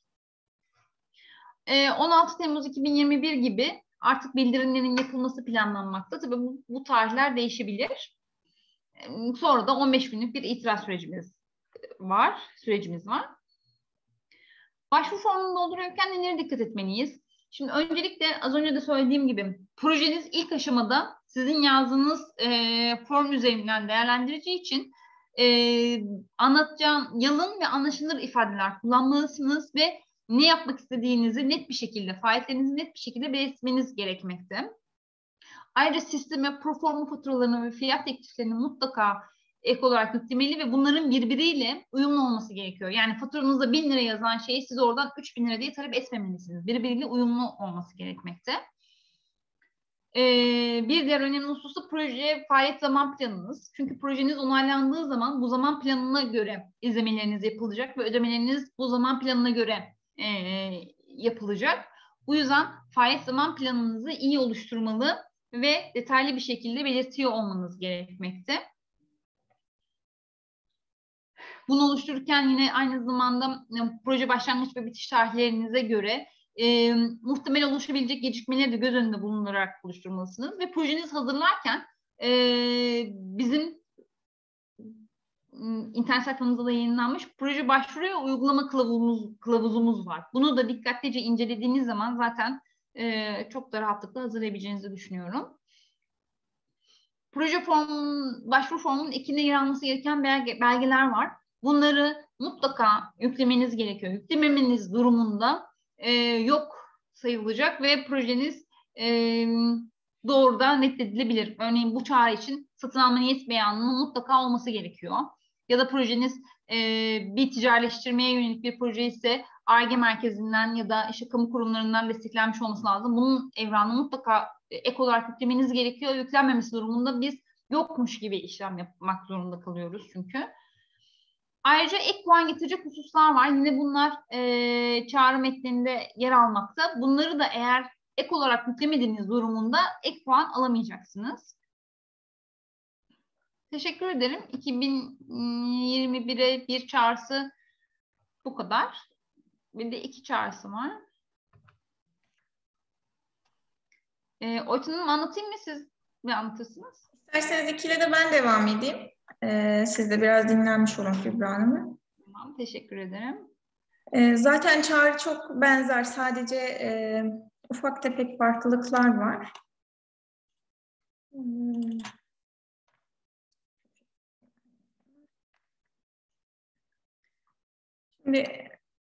16 Temmuz 2021 gibi artık bildirimlerin yapılması planlanmakta. Tabii bu tarihler değişebilir. Sonra da 15 günlük bir itiraz sürecimiz var. Başvuru formunu doldururken nelere dikkat etmeliyiz? Şimdi öncelikle az önce de söylediğim gibi projeniz ilk aşamada sizin yazdığınız form üzerinden değerlendireceği için anlatacağım yalın ve anlaşılır ifadeler kullanmalısınız ve ne yapmak istediğinizi net bir şekilde, faaliyetlerinizi net bir şekilde belirtmeniz gerekmekte. Ayrıca sisteme proforma faturalarını ve fiyat tekliflerini mutlaka ek olarak yüklemeli ve bunların birbiriyle uyumlu olması gerekiyor. Yani faturanızda 1000 lira yazan şeyi siz oradan 3000 lira diye talep etmemelisiniz. Birbiriyle uyumlu olması gerekmekte. Bir diğer önemli husus da proje faaliyet zaman planınız. Çünkü projeniz onaylandığı zaman bu zaman planına göre izlemeleriniz yapılacak ve ödemeleriniz bu zaman planına göre yapılacak. Bu yüzden faaliyet zaman planınızı iyi oluşturmalı ve detaylı bir şekilde belirtiyor olmanız gerekmekte. Bunu oluştururken yine aynı zamanda proje başlangıç ve bitiş tarihlerinize göre muhtemel oluşabilecek gecikmeleri de göz önünde bulundurarak oluşturmalısınız. Ve projenizi hazırlarken bizim internet sayfamızda da yayınlanmış proje başvuru ve uygulama kılavuzumuz var. Bunu da dikkatlice incelediğiniz zaman zaten çok da rahatlıkla hazırlayabileceğinizi düşünüyorum. başvuru formunun ekinde yer alması gereken belgeler var. Bunları mutlaka yüklemeniz gerekiyor. Yüklememeniz durumunda yok sayılacak ve projeniz doğrudan reddedilebilir. Örneğin bu çağrı için satın alma niyet beyanının mutlaka olması gerekiyor. Ya da projeniz bir ticaretleştirmeye yönelik bir proje ise Ar-Ge merkezinden ya da işte kamu kurumlarından desteklenmiş olması lazım. Bunun evranını mutlaka ek olarak yüklemeniz gerekiyor. Yüklenmemesi durumunda biz yokmuş gibi işlem yapmak zorunda kalıyoruz çünkü. Ayrıca ek puan getirecek hususlar var. Yine bunlar çağrı metninde yer almakta. Bunları da eğer ek olarak yüklemediğiniz durumunda ek puan alamayacaksınız. Teşekkür ederim. 2021'e bir çağrısı bu kadar. Bir de 2 çağrısı var. Oytun Hanım anlatayım mı, siz mi anlatırsınız? İsterseniz 2 ile de ben devam edeyim. Siz de biraz dinlenmiş olun Kübra Hanım. Tamam, teşekkür ederim. Zaten çağrı çok benzer. Sadece ufak tefek farklılıklar var. Şimdi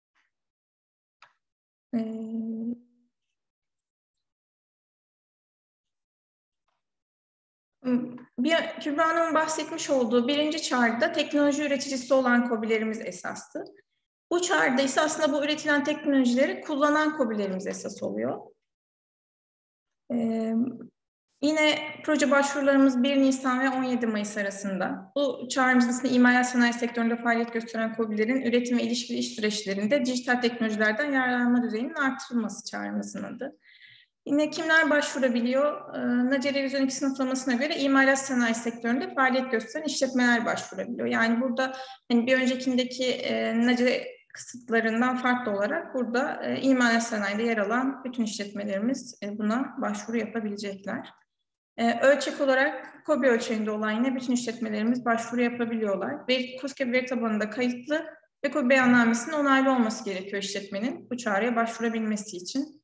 Kübra Hanım'ın bahsetmiş olduğu birinci çağrıda teknoloji üreticisi olan KOBİ'lerimiz esastı. Bu çağrıda ise aslında bu üretilen teknolojileri kullanan KOBİ'lerimiz esas oluyor. Yine proje başvurularımız 1 Nisan ve 17 Mayıs arasında. Bu çağrımız aslında imalat sanayi sektöründe faaliyet gösteren KOBİ'lerin üretim ve ilişkili iş süreçlerinde dijital teknolojilerden yararlanma düzeyinin artırılması çağrımızın adı. Yine kimler başvurabiliyor? NACE Revizyon 2 sınıflamasına göre imalat sanayi sektöründe faaliyet gösteren işletmeler başvurabiliyor. Yani burada hani bir öncekindeki NACE kısıtlarından farklı olarak burada imalat sanayide yer alan bütün işletmelerimiz buna başvuru yapabilecekler. Ölçek olarak KOBİ ölçeğinde olan yine bütün işletmelerimiz başvuru yapabiliyorlar. KOSGEB veri tabanında kayıtlı ve KOBİ beyannamesinin onaylı olması gerekiyor işletmenin bu çağrıya başvurabilmesi için.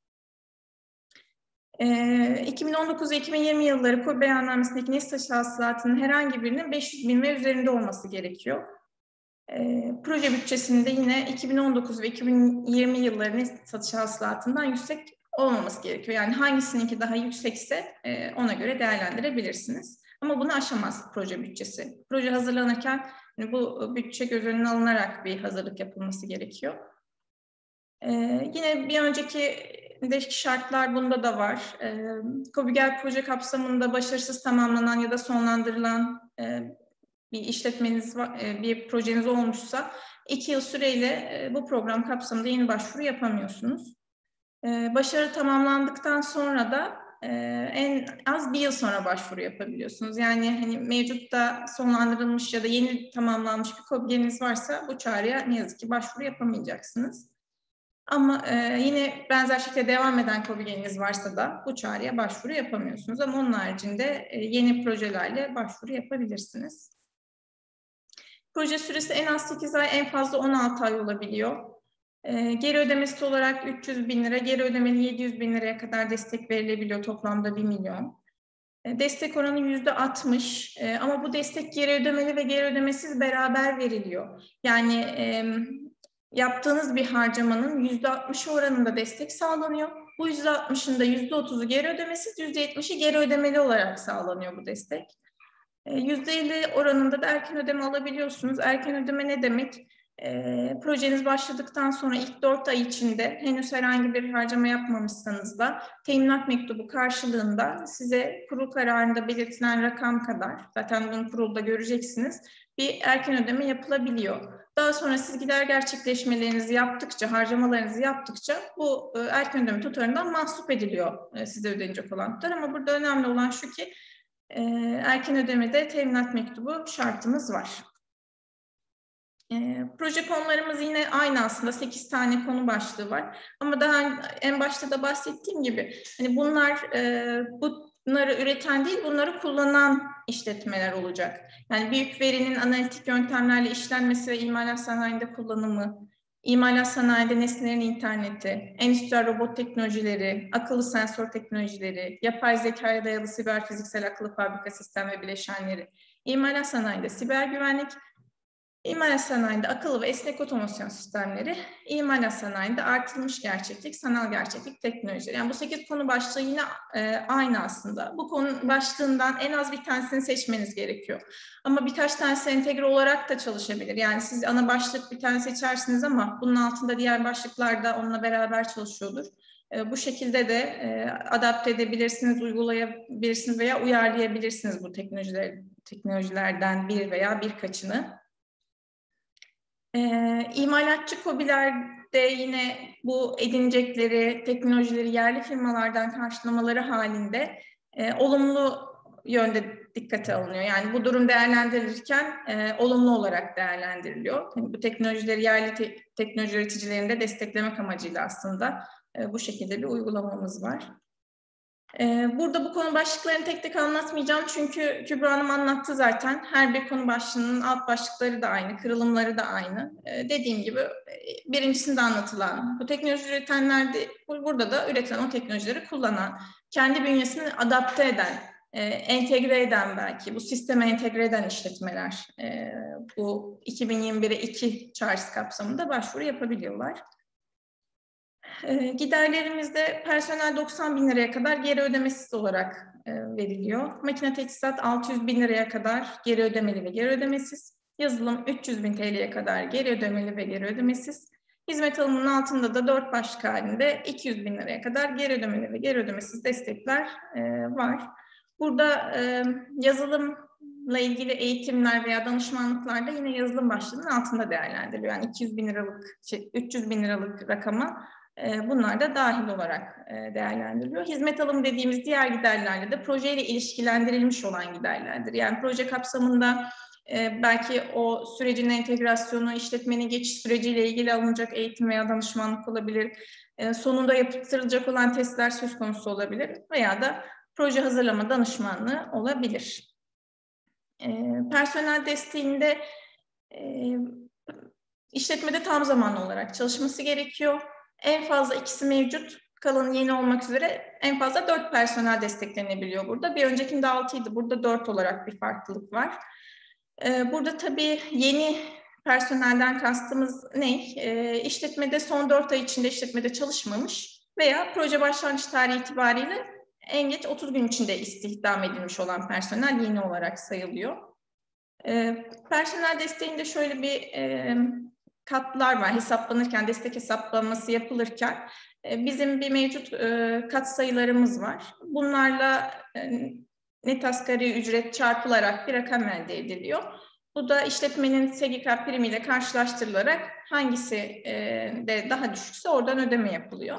2019 ve 2020 yılları KOBİ beyannamesindeki net satış hasılatının herhangi birinin 500.000 ve üzerinde olması gerekiyor. Proje bütçesinde yine 2019 ve 2020 yılları net satış hasılatından yüksek olmaması gerekiyor. Yani hangisininki daha yüksekse ona göre değerlendirebilirsiniz. Ama bunu aşamaz proje bütçesi. Proje hazırlanırken bu bütçe göz önüne alınarak bir hazırlık yapılması gerekiyor. Yine bir önceki şartlar bunda da var. KOBİGEL proje kapsamında başarısız tamamlanan ya da sonlandırılan bir işletmeniz, bir projeniz olmuşsa 2 yıl süreyle bu program kapsamında yeni başvuru yapamıyorsunuz. Başarı tamamlandıktan sonra da en az 1 yıl sonra başvuru yapabiliyorsunuz. Yani hani mevcutta sonlandırılmış ya da yeni tamamlanmış bir KOBİGEL'iniz varsa bu çağrıya ne yazık ki başvuru yapamayacaksınız. Ama yine benzer şekilde devam eden KOBİGEL'iniz varsa da bu çağrıya başvuru yapamıyorsunuz. Ama onun haricinde yeni projelerle başvuru yapabilirsiniz. Proje süresi en az 8 ay, en fazla 16 ay olabiliyor. Geri ödemesi olarak 300.000 lira, geri ödemeli 700.000 liraya kadar destek verilebiliyor. Toplamda 1 milyon. Destek oranı %60 ama bu destek geri ödemeli ve geri ödemesiz beraber veriliyor. Yani yaptığınız bir harcamanın %60 oranında destek sağlanıyor. Bu %60'ın %30'u geri ödemesiz, %70'i geri ödemeli olarak sağlanıyor bu destek. %50 oranında da erken ödeme alabiliyorsunuz. Erken ödeme ne demek? Projeniz başladıktan sonra ilk 4 ay içinde henüz herhangi bir harcama yapmamışsanız da teminat mektubu karşılığında size kurul kararında belirtilen rakam kadar, zaten bunu kurulda göreceksiniz, bir erken ödeme yapılabiliyor. Daha sonra siz gider gerçekleşmelerinizi yaptıkça, harcamalarınızı yaptıkça bu erken ödeme tutarından mahsup ediliyor size ödenecek olan tutar. Ama burada önemli olan şu ki erken ödemede teminat mektubu şartımız var. Proje konularımız yine aynı aslında, 8 tane konu başlığı var. Ama daha en başta da bahsettiğim gibi hani bunları üreten değil, bunları kullanan işletmeler olacak. Yani büyük verinin analitik yöntemlerle işlenmesi ve imalat sanayinde kullanımı, imalat sanayide nesnelerin interneti, endüstriyel robot teknolojileri, akıllı sensör teknolojileri, yapay zekaya dayalı siber fiziksel akıllı fabrika sistem ve bileşenleri, imalat sanayide siber güvenlik, imalat sanayinde akıllı ve esnek otomasyon sistemleri, imalat sanayinde artırılmış gerçeklik, sanal gerçeklik teknolojileri. Yani bu 8 konu başlığı yine aynı aslında. Bu konu başlığından en az bir tanesini seçmeniz gerekiyor. Ama birkaç tanesi entegre olarak da çalışabilir. Yani siz ana başlık bir tane seçersiniz ama bunun altında diğer başlıklar da onunla beraber çalışıyordur. Bu şekilde de adapte edebilirsiniz, uygulayabilirsiniz veya uyarlayabilirsiniz bu teknolojilerden bir veya birkaçını. İmalatçı KOBİ'lerde yine bu edinecekleri teknolojileri yerli firmalardan karşılamaları halinde olumlu yönde dikkate alınıyor. Yani bu durum değerlendirilirken olumlu olarak değerlendiriliyor. Yani bu teknolojileri yerli teknoloji üreticilerinde desteklemek amacıyla aslında bu şekilde bir uygulamamız var. Burada bu konu başlıklarını tek tek anlatmayacağım çünkü Kübra Hanım anlattı zaten. Her bir konu başlığının alt başlıkları da aynı, kırılımları da aynı. Dediğim gibi birincisinde anlatılan, bu teknoloji üretenler de burada da üretilen o teknolojileri kullanan, kendi bünyesini adapte eden, entegre eden belki, bu sisteme entegre eden işletmeler bu 2021'e 2 çağrısı kapsamında başvuru yapabiliyorlar. Giderlerimizde personel 90 bin liraya kadar geri ödemesiz olarak veriliyor. Makine teçhizat 600 bin liraya kadar geri ödemeli ve geri ödemesiz. Yazılım 300 bin TL'ye kadar geri ödemeli ve geri ödemesiz. Hizmet alımının altında da 4 başlık halinde 200 bin liraya kadar geri ödemeli ve geri ödemesiz destekler var. Burada yazılımla ilgili eğitimler veya danışmanlıklar da yine yazılım başlığının altında değerlendiriliyor. Yani 200 bin liralık, 300 bin liralık rakama bunlar da dahil olarak değerlendiriliyor. Hizmet alımı dediğimiz diğer giderlerle de projeyle ilişkilendirilmiş olan giderlerdir. Yani proje kapsamında belki o sürecin entegrasyonu, işletmenin geçiş süreciyle ilgili alınacak eğitim veya danışmanlık olabilir. Sonunda yaptırılacak olan testler söz konusu olabilir veya da proje hazırlama danışmanlığı olabilir. Personel desteğinde işletmede tam zamanlı olarak çalışması gerekiyor. En fazla ikisi mevcut, kalanı yeni olmak üzere en fazla 4 personel desteklenebiliyor burada. Bir öncekinde 6'ydı, burada 4 olarak bir farklılık var. Burada tabii yeni personelden kastımız ne? İşletmede son 4 ay içinde işletmede çalışmamış veya proje başlangıç tarihi itibariyle en geç 30 gün içinde istihdam edilmiş olan personel yeni olarak sayılıyor. Personel desteğinde şöyle bir katlar var. Hesaplanırken, destek hesaplaması yapılırken bizim bir mevcut kat sayılarımız var. Bunlarla net asgari ücret çarpılarak bir rakam elde ediliyor. Bu da işletmenin SGK primiyle karşılaştırılarak hangisi de daha düşükse oradan ödeme yapılıyor.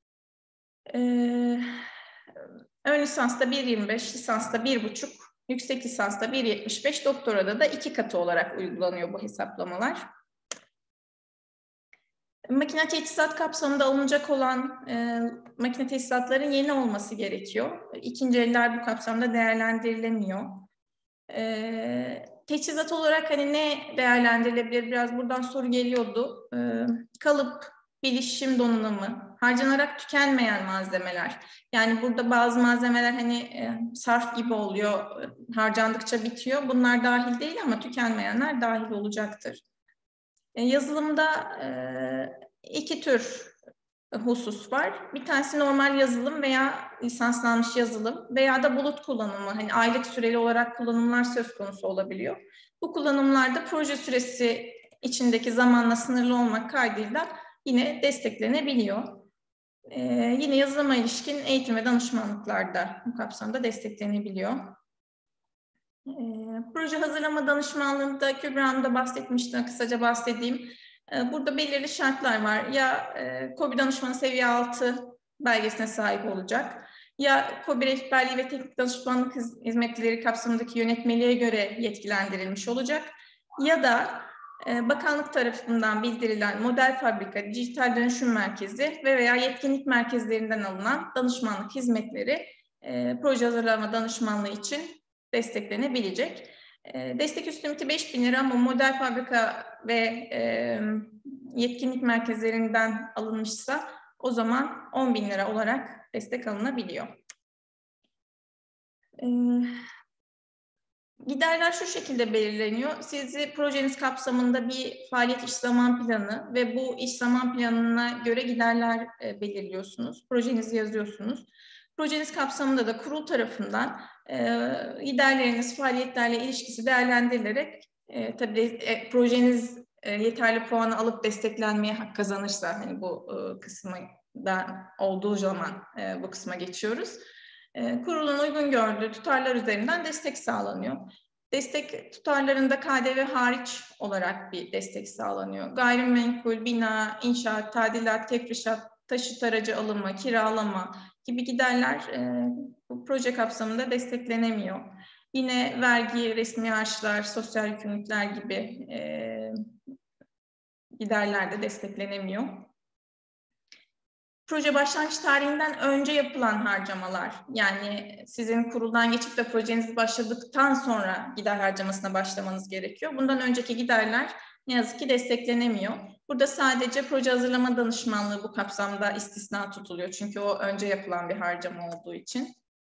Ön lisansta 1.25, lisansta 1.5, yüksek lisansta 1.75, doktorada da 2 katı olarak uygulanıyor bu hesaplamalar. Makine teçhizat kapsamında alınacak olan makine teçhizatların yeni olması gerekiyor. İkinci eller bu kapsamda değerlendirilemiyor. Teçhizat olarak hani ne değerlendirilebilir? Biraz buradan soru geliyordu. Kalıp, bilişim donanımı, harcanarak tükenmeyen malzemeler. Yani burada bazı malzemeler hani sarf gibi oluyor, harcandıkça bitiyor. Bunlar dahil değil ama tükenmeyenler dahil olacaktır. Yazılımda 2 tür husus var. Bir tanesi normal yazılım veya lisanslanmış yazılım veya da bulut kullanımı. Hani aylık süreli olarak kullanımlar söz konusu olabiliyor. Bu kullanımlarda proje süresi içindeki zamanla sınırlı olmak kaydıyla yine desteklenebiliyor. Yine yazılıma ilişkin eğitim ve danışmanlıklarda bu kapsamda desteklenebiliyor. Proje hazırlama danışmanlığında Kübra Hanım da bahsetmişti, kısaca bahsedeyim. Burada belirli şartlar var. Ya KOBİ danışmanı seviye 6 belgesine sahip olacak. Ya KOBİ rehberliği ve teknik danışmanlık hizmetleri kapsamındaki yönetmeliğe göre yetkilendirilmiş olacak. Ya da bakanlık tarafından bildirilen model fabrika, dijital dönüşüm merkezi ve veya yetkinlik merkezlerinden alınan danışmanlık hizmetleri proje hazırlama danışmanlığı için desteklenebilecek. Destek üstü limiti 5.000 lira ama model fabrika ve yetkinlik merkezlerinden alınmışsa o zaman 10.000 lira olarak destek alınabiliyor. Giderler şu şekilde belirleniyor. Siz projeniz kapsamında bir faaliyet iş zaman planı ve bu iş zaman planına göre giderler belirliyorsunuz. Projenizi yazıyorsunuz. Projeniz kapsamında da kurul tarafından giderleriniz faaliyetlerle ilişkisi değerlendirilerek tabii projeniz yeterli puanı alıp desteklenmeye hak kazanırsa hani bu kısmında olduğu zaman bu kısma geçiyoruz. Kurulun uygun gördüğü tutarlar üzerinden destek sağlanıyor. Destek tutarlarında KDV hariç olarak bir destek sağlanıyor. Gayrimenkul, bina, inşaat, tadilat, tefrişat, taşıt aracı alımı, kiralama gibi giderler bu proje kapsamında desteklenemiyor. Yine vergi, resmi harçlar, sosyal yükümlülükler gibi giderler de desteklenemiyor. Proje başlangıç tarihinden önce yapılan harcamalar, yani sizin kuruldan geçip de projeniz başladıktan sonra gider harcamasına başlamanız gerekiyor. Bundan önceki giderler ne yazık ki desteklenemiyor. Burada sadece proje hazırlama danışmanlığı bu kapsamda istisna tutuluyor. Çünkü o önce yapılan bir harcama olduğu için.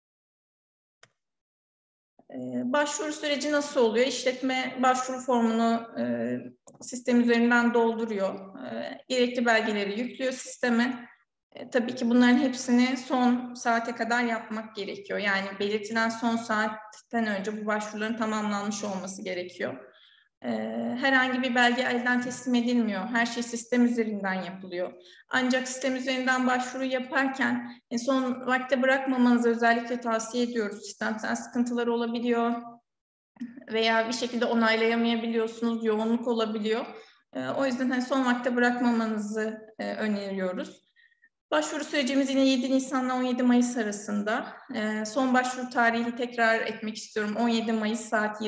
Başvuru süreci nasıl oluyor? İşletme başvuru formunu sistem üzerinden dolduruyor. Gerekli belgeleri yüklüyor sisteme. Tabii ki bunların hepsini son saate kadar yapmak gerekiyor. Yani belirtilen son saatten önce bu başvuruların tamamlanmış olması gerekiyor. Herhangi bir belge elden teslim edilmiyor. Her şey sistem üzerinden yapılıyor. Ancak sistem üzerinden başvuru yaparken son vakte bırakmamanızı özellikle tavsiye ediyoruz. Sistemsel sıkıntılar olabiliyor veya bir şekilde onaylayamayabiliyorsunuz, yoğunluk olabiliyor. O yüzden son vakte bırakmamanızı öneriyoruz. Başvuru sürecimiz yine 7 Nisan ile 17 Mayıs arasında. Son başvuru tarihi tekrar etmek istiyorum. 17 Mayıs saat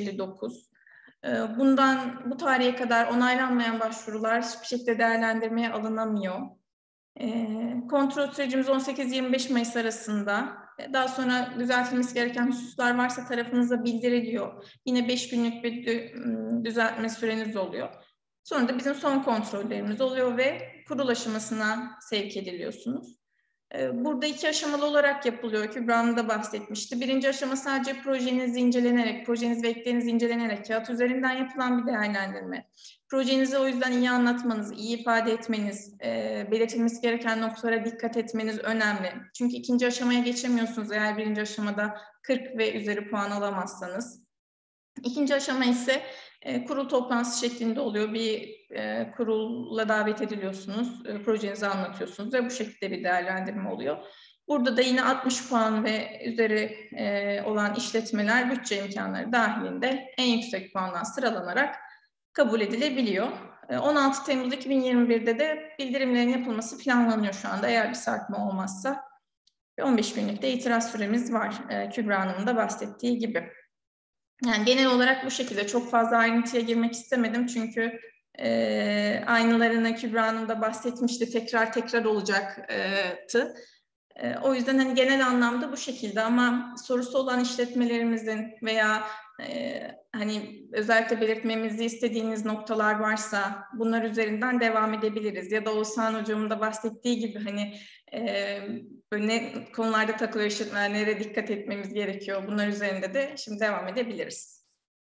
23.59. Bu tarihe kadar onaylanmayan başvurular hiçbir şekilde değerlendirmeye alınamıyor. Kontrol sürecimiz 18-25 Mayıs arasında. Daha sonra düzeltilmesi gereken hususlar varsa tarafınıza bildiriliyor. Yine 5 günlük bir düzeltme süreniz oluyor. Sonra da bizim son kontrollerimiz oluyor ve kurul aşamasına sevk ediliyorsunuz. Burada 2 aşamalı olarak yapılıyor. Kübra Hanım da bahsetmişti. Birinci aşama sadece projeniz incelenerek, projeniz ve ekleriniz incelenerek kağıt üzerinden yapılan bir değerlendirme. Projenizi o yüzden iyi anlatmanız, iyi ifade etmeniz, belirtilmesi gereken noktalara dikkat etmeniz önemli. Çünkü ikinci aşamaya geçemiyorsunuz eğer birinci aşamada 40 ve üzeri puan alamazsanız. İkinci aşama ise kurul toplantısı şeklinde oluyor. Bir kurulla davet ediliyorsunuz, projenizi anlatıyorsunuz ve bu şekilde bir değerlendirme oluyor. Burada da yine 60 puan ve üzeri olan işletmeler bütçe imkanları dahilinde en yüksek puandan sıralanarak kabul edilebiliyor. 16 Temmuz 2021'de de bildirimlerin yapılması planlanıyor şu anda eğer bir sarkma olmazsa. 15 günlük de itiraz süremiz var Kübra Hanım'ın da bahsettiği gibi. Yani genel olarak bu şekilde çok fazla ayrıntıya girmek istemedim çünkü aynılarını Kübra Hanım da bahsetmişti, tekrar olacaktı. O yüzden hani genel anlamda bu şekilde ama sorusu olan işletmelerimizin veya hani özellikle belirtmemizi istediğiniz noktalar varsa bunlar üzerinden devam edebiliriz. Ya da Oğuzhan Hocam'ın da bahsettiği gibi hani böyle ne konularda takılıyor işletmeler, nereye dikkat etmemiz gerekiyor bunlar üzerinde de şimdi devam edebiliriz.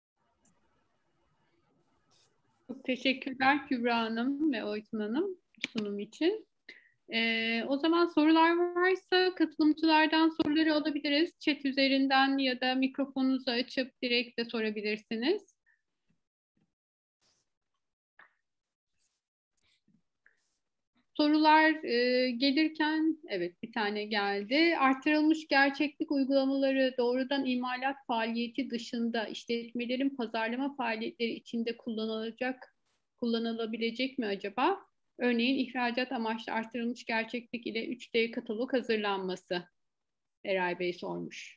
Çok teşekkürler Kübra Hanım ve Oytun Hanım sunum için. O zaman sorular varsa katılımcılardan soruları alabiliriz. Chat üzerinden ya da mikrofonunuzu açıp direkt de sorabilirsiniz. Sorular gelirken, evet bir tane geldi. Artırılmış gerçeklik uygulamaları doğrudan imalat faaliyeti dışında işletmelerin pazarlama faaliyetleri içinde kullanılabilecek mi acaba? Örneğin ihracat amaçlı artırılmış gerçeklik ile 3D katalog hazırlanması. Eray Bey sormuş.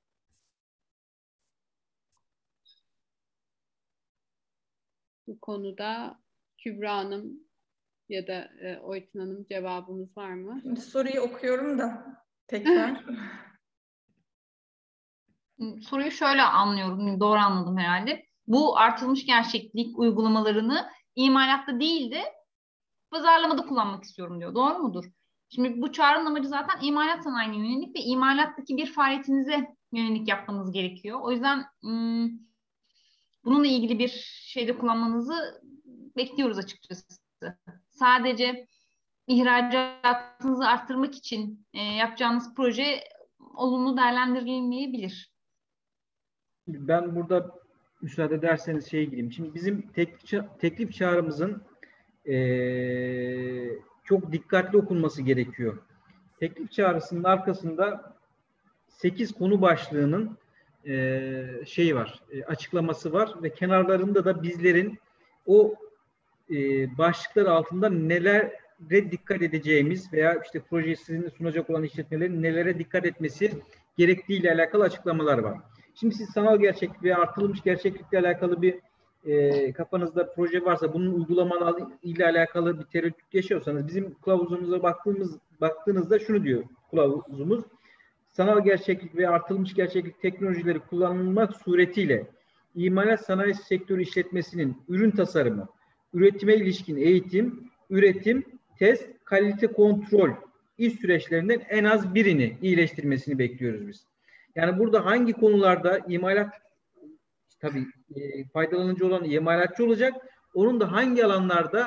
Bu konuda Kübra Hanım ya da Oytun Hanım cevabımız var mı? Şimdi soruyu okuyorum da tekrar. Soruyu şöyle anlıyorum, doğru anladım herhalde. Bu artırılmış gerçeklik uygulamalarını imalatta değil de pazarlamada kullanmak istiyorum diyor. Doğru mudur? Şimdi bu çağrının amacı zaten imalat sanayine yönelik ve imalattaki bir faaliyetinize yönelik yapmanız gerekiyor. O yüzden bununla ilgili bir şeyde kullanmanızı bekliyoruz açıkçası. Sadece ihracatınızı arttırmak için yapacağınız proje olumlu değerlendirilmeyebilir. Ben burada müsaade ederseniz şeye gireyim. Şimdi bizim teklif çağrımızın çok dikkatli okunması gerekiyor. Teklif çağrısının arkasında 8 konu başlığının şeyi var, açıklaması var ve kenarlarında da bizlerin o başlıklar altında nelere dikkat edeceğimiz veya işte projeyi sizin sunacak olan işletmelerin nelere dikkat etmesi gerektiğiyle alakalı açıklamalar var. Şimdi siz sanal gerçeklik veya artırılmış gerçeklikle alakalı bir kafanızda proje varsa bunun uygulamalarıyla alakalı bir tereddüt yaşıyorsanız bizim kılavuzumuza baktığınızda şunu diyor kılavuzumuz. Sanal gerçeklik ve artırılmış gerçeklik teknolojileri kullanılmak suretiyle imalat sanayi sektörü işletmesinin ürün tasarımı, üretime ilişkin eğitim, üretim, test, kalite kontrol iş süreçlerinden en az birini iyileştirmesini bekliyoruz biz. Yani burada hangi konularda imalat tabii faydalanıcı olan imalatçı olacak, onun da hangi alanlarda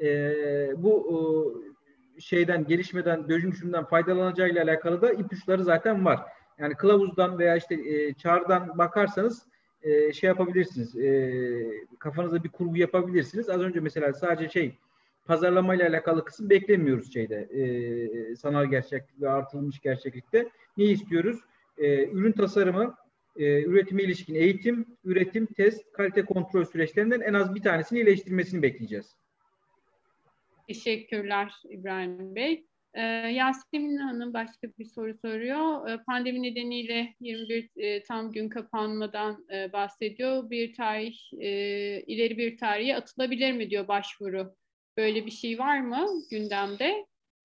bu gelişmeden, dönüşümden faydalanacağıyla alakalı da ipuçları zaten var. Yani kılavuzdan veya işte çağrıdan bakarsanız şey yapabilirsiniz. Kafanızda bir kurgu yapabilirsiniz. Az önce mesela sadece pazarlamayla alakalı kısım beklemiyoruz sanal gerçeklik ve artırılmış gerçeklikte. Ne istiyoruz? Ürün tasarımı, üretime ilişkin eğitim, üretim, test, kalite kontrol süreçlerinden en az bir tanesini iyileştirmesini bekleyeceğiz. Teşekkürler İbrahim Bey. Yasemin Hanım başka bir soru soruyor. Pandemi nedeniyle 21 tam gün kapanmadan bahsediyor. İleri bir tarihe atılabilir mi diyor başvuru. Böyle bir şey var mı gündemde?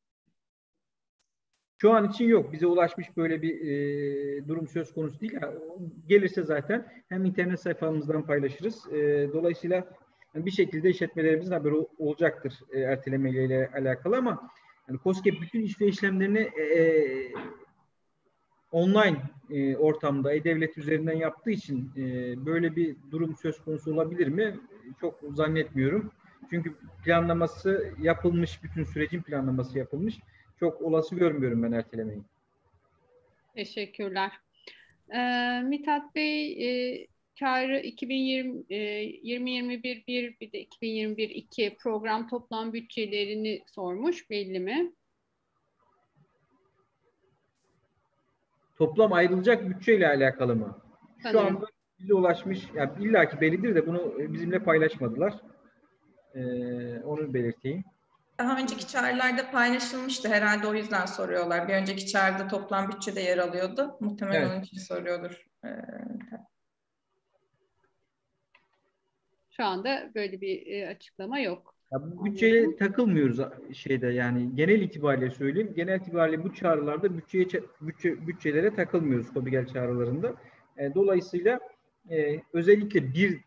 Şu an için yok. Bize ulaşmış böyle bir durum söz konusu değil. Yani, gelirse zaten hem internet sayfamızdan paylaşırız. Dolayısıyla bir şekilde işletmelerimizin haberi olacaktır ertelemeyle alakalı ama yani KOSGEB bütün iş ve işlemlerini online ortamda e-devlet üzerinden yaptığı için böyle bir durum söz konusu olabilir mi? Çok zannetmiyorum. Çünkü planlaması yapılmış, bütün sürecin planlaması yapılmış. Çok olası görmüyorum ben ertelemeyi. Teşekkürler. Mithat Bey, çağrı 2020-21 bir de 2021-2 program toplam bütçelerini sormuş. Belli mi? Toplam ayrılacak bütçeyle alakalı mı? Sanırım. Şu anda bize ulaşmış, yani illaki bellidir de bunu bizimle paylaşmadılar. Onu belirteyim. Daha önceki çağrılarda paylaşılmıştı herhalde, o yüzden soruyorlar. Bir önceki çağrıda toplam bütçede yer alıyordu. Muhtemelen evet, onun için soruyordur. Şu anda böyle bir açıklama yok. Ya bu bütçeye takılmıyoruz yani genel itibariyle söyleyeyim. Genel itibariyle bu çağrılarda bütçelere takılmıyoruz KOBİGEL çağrılarında. Dolayısıyla özellikle bir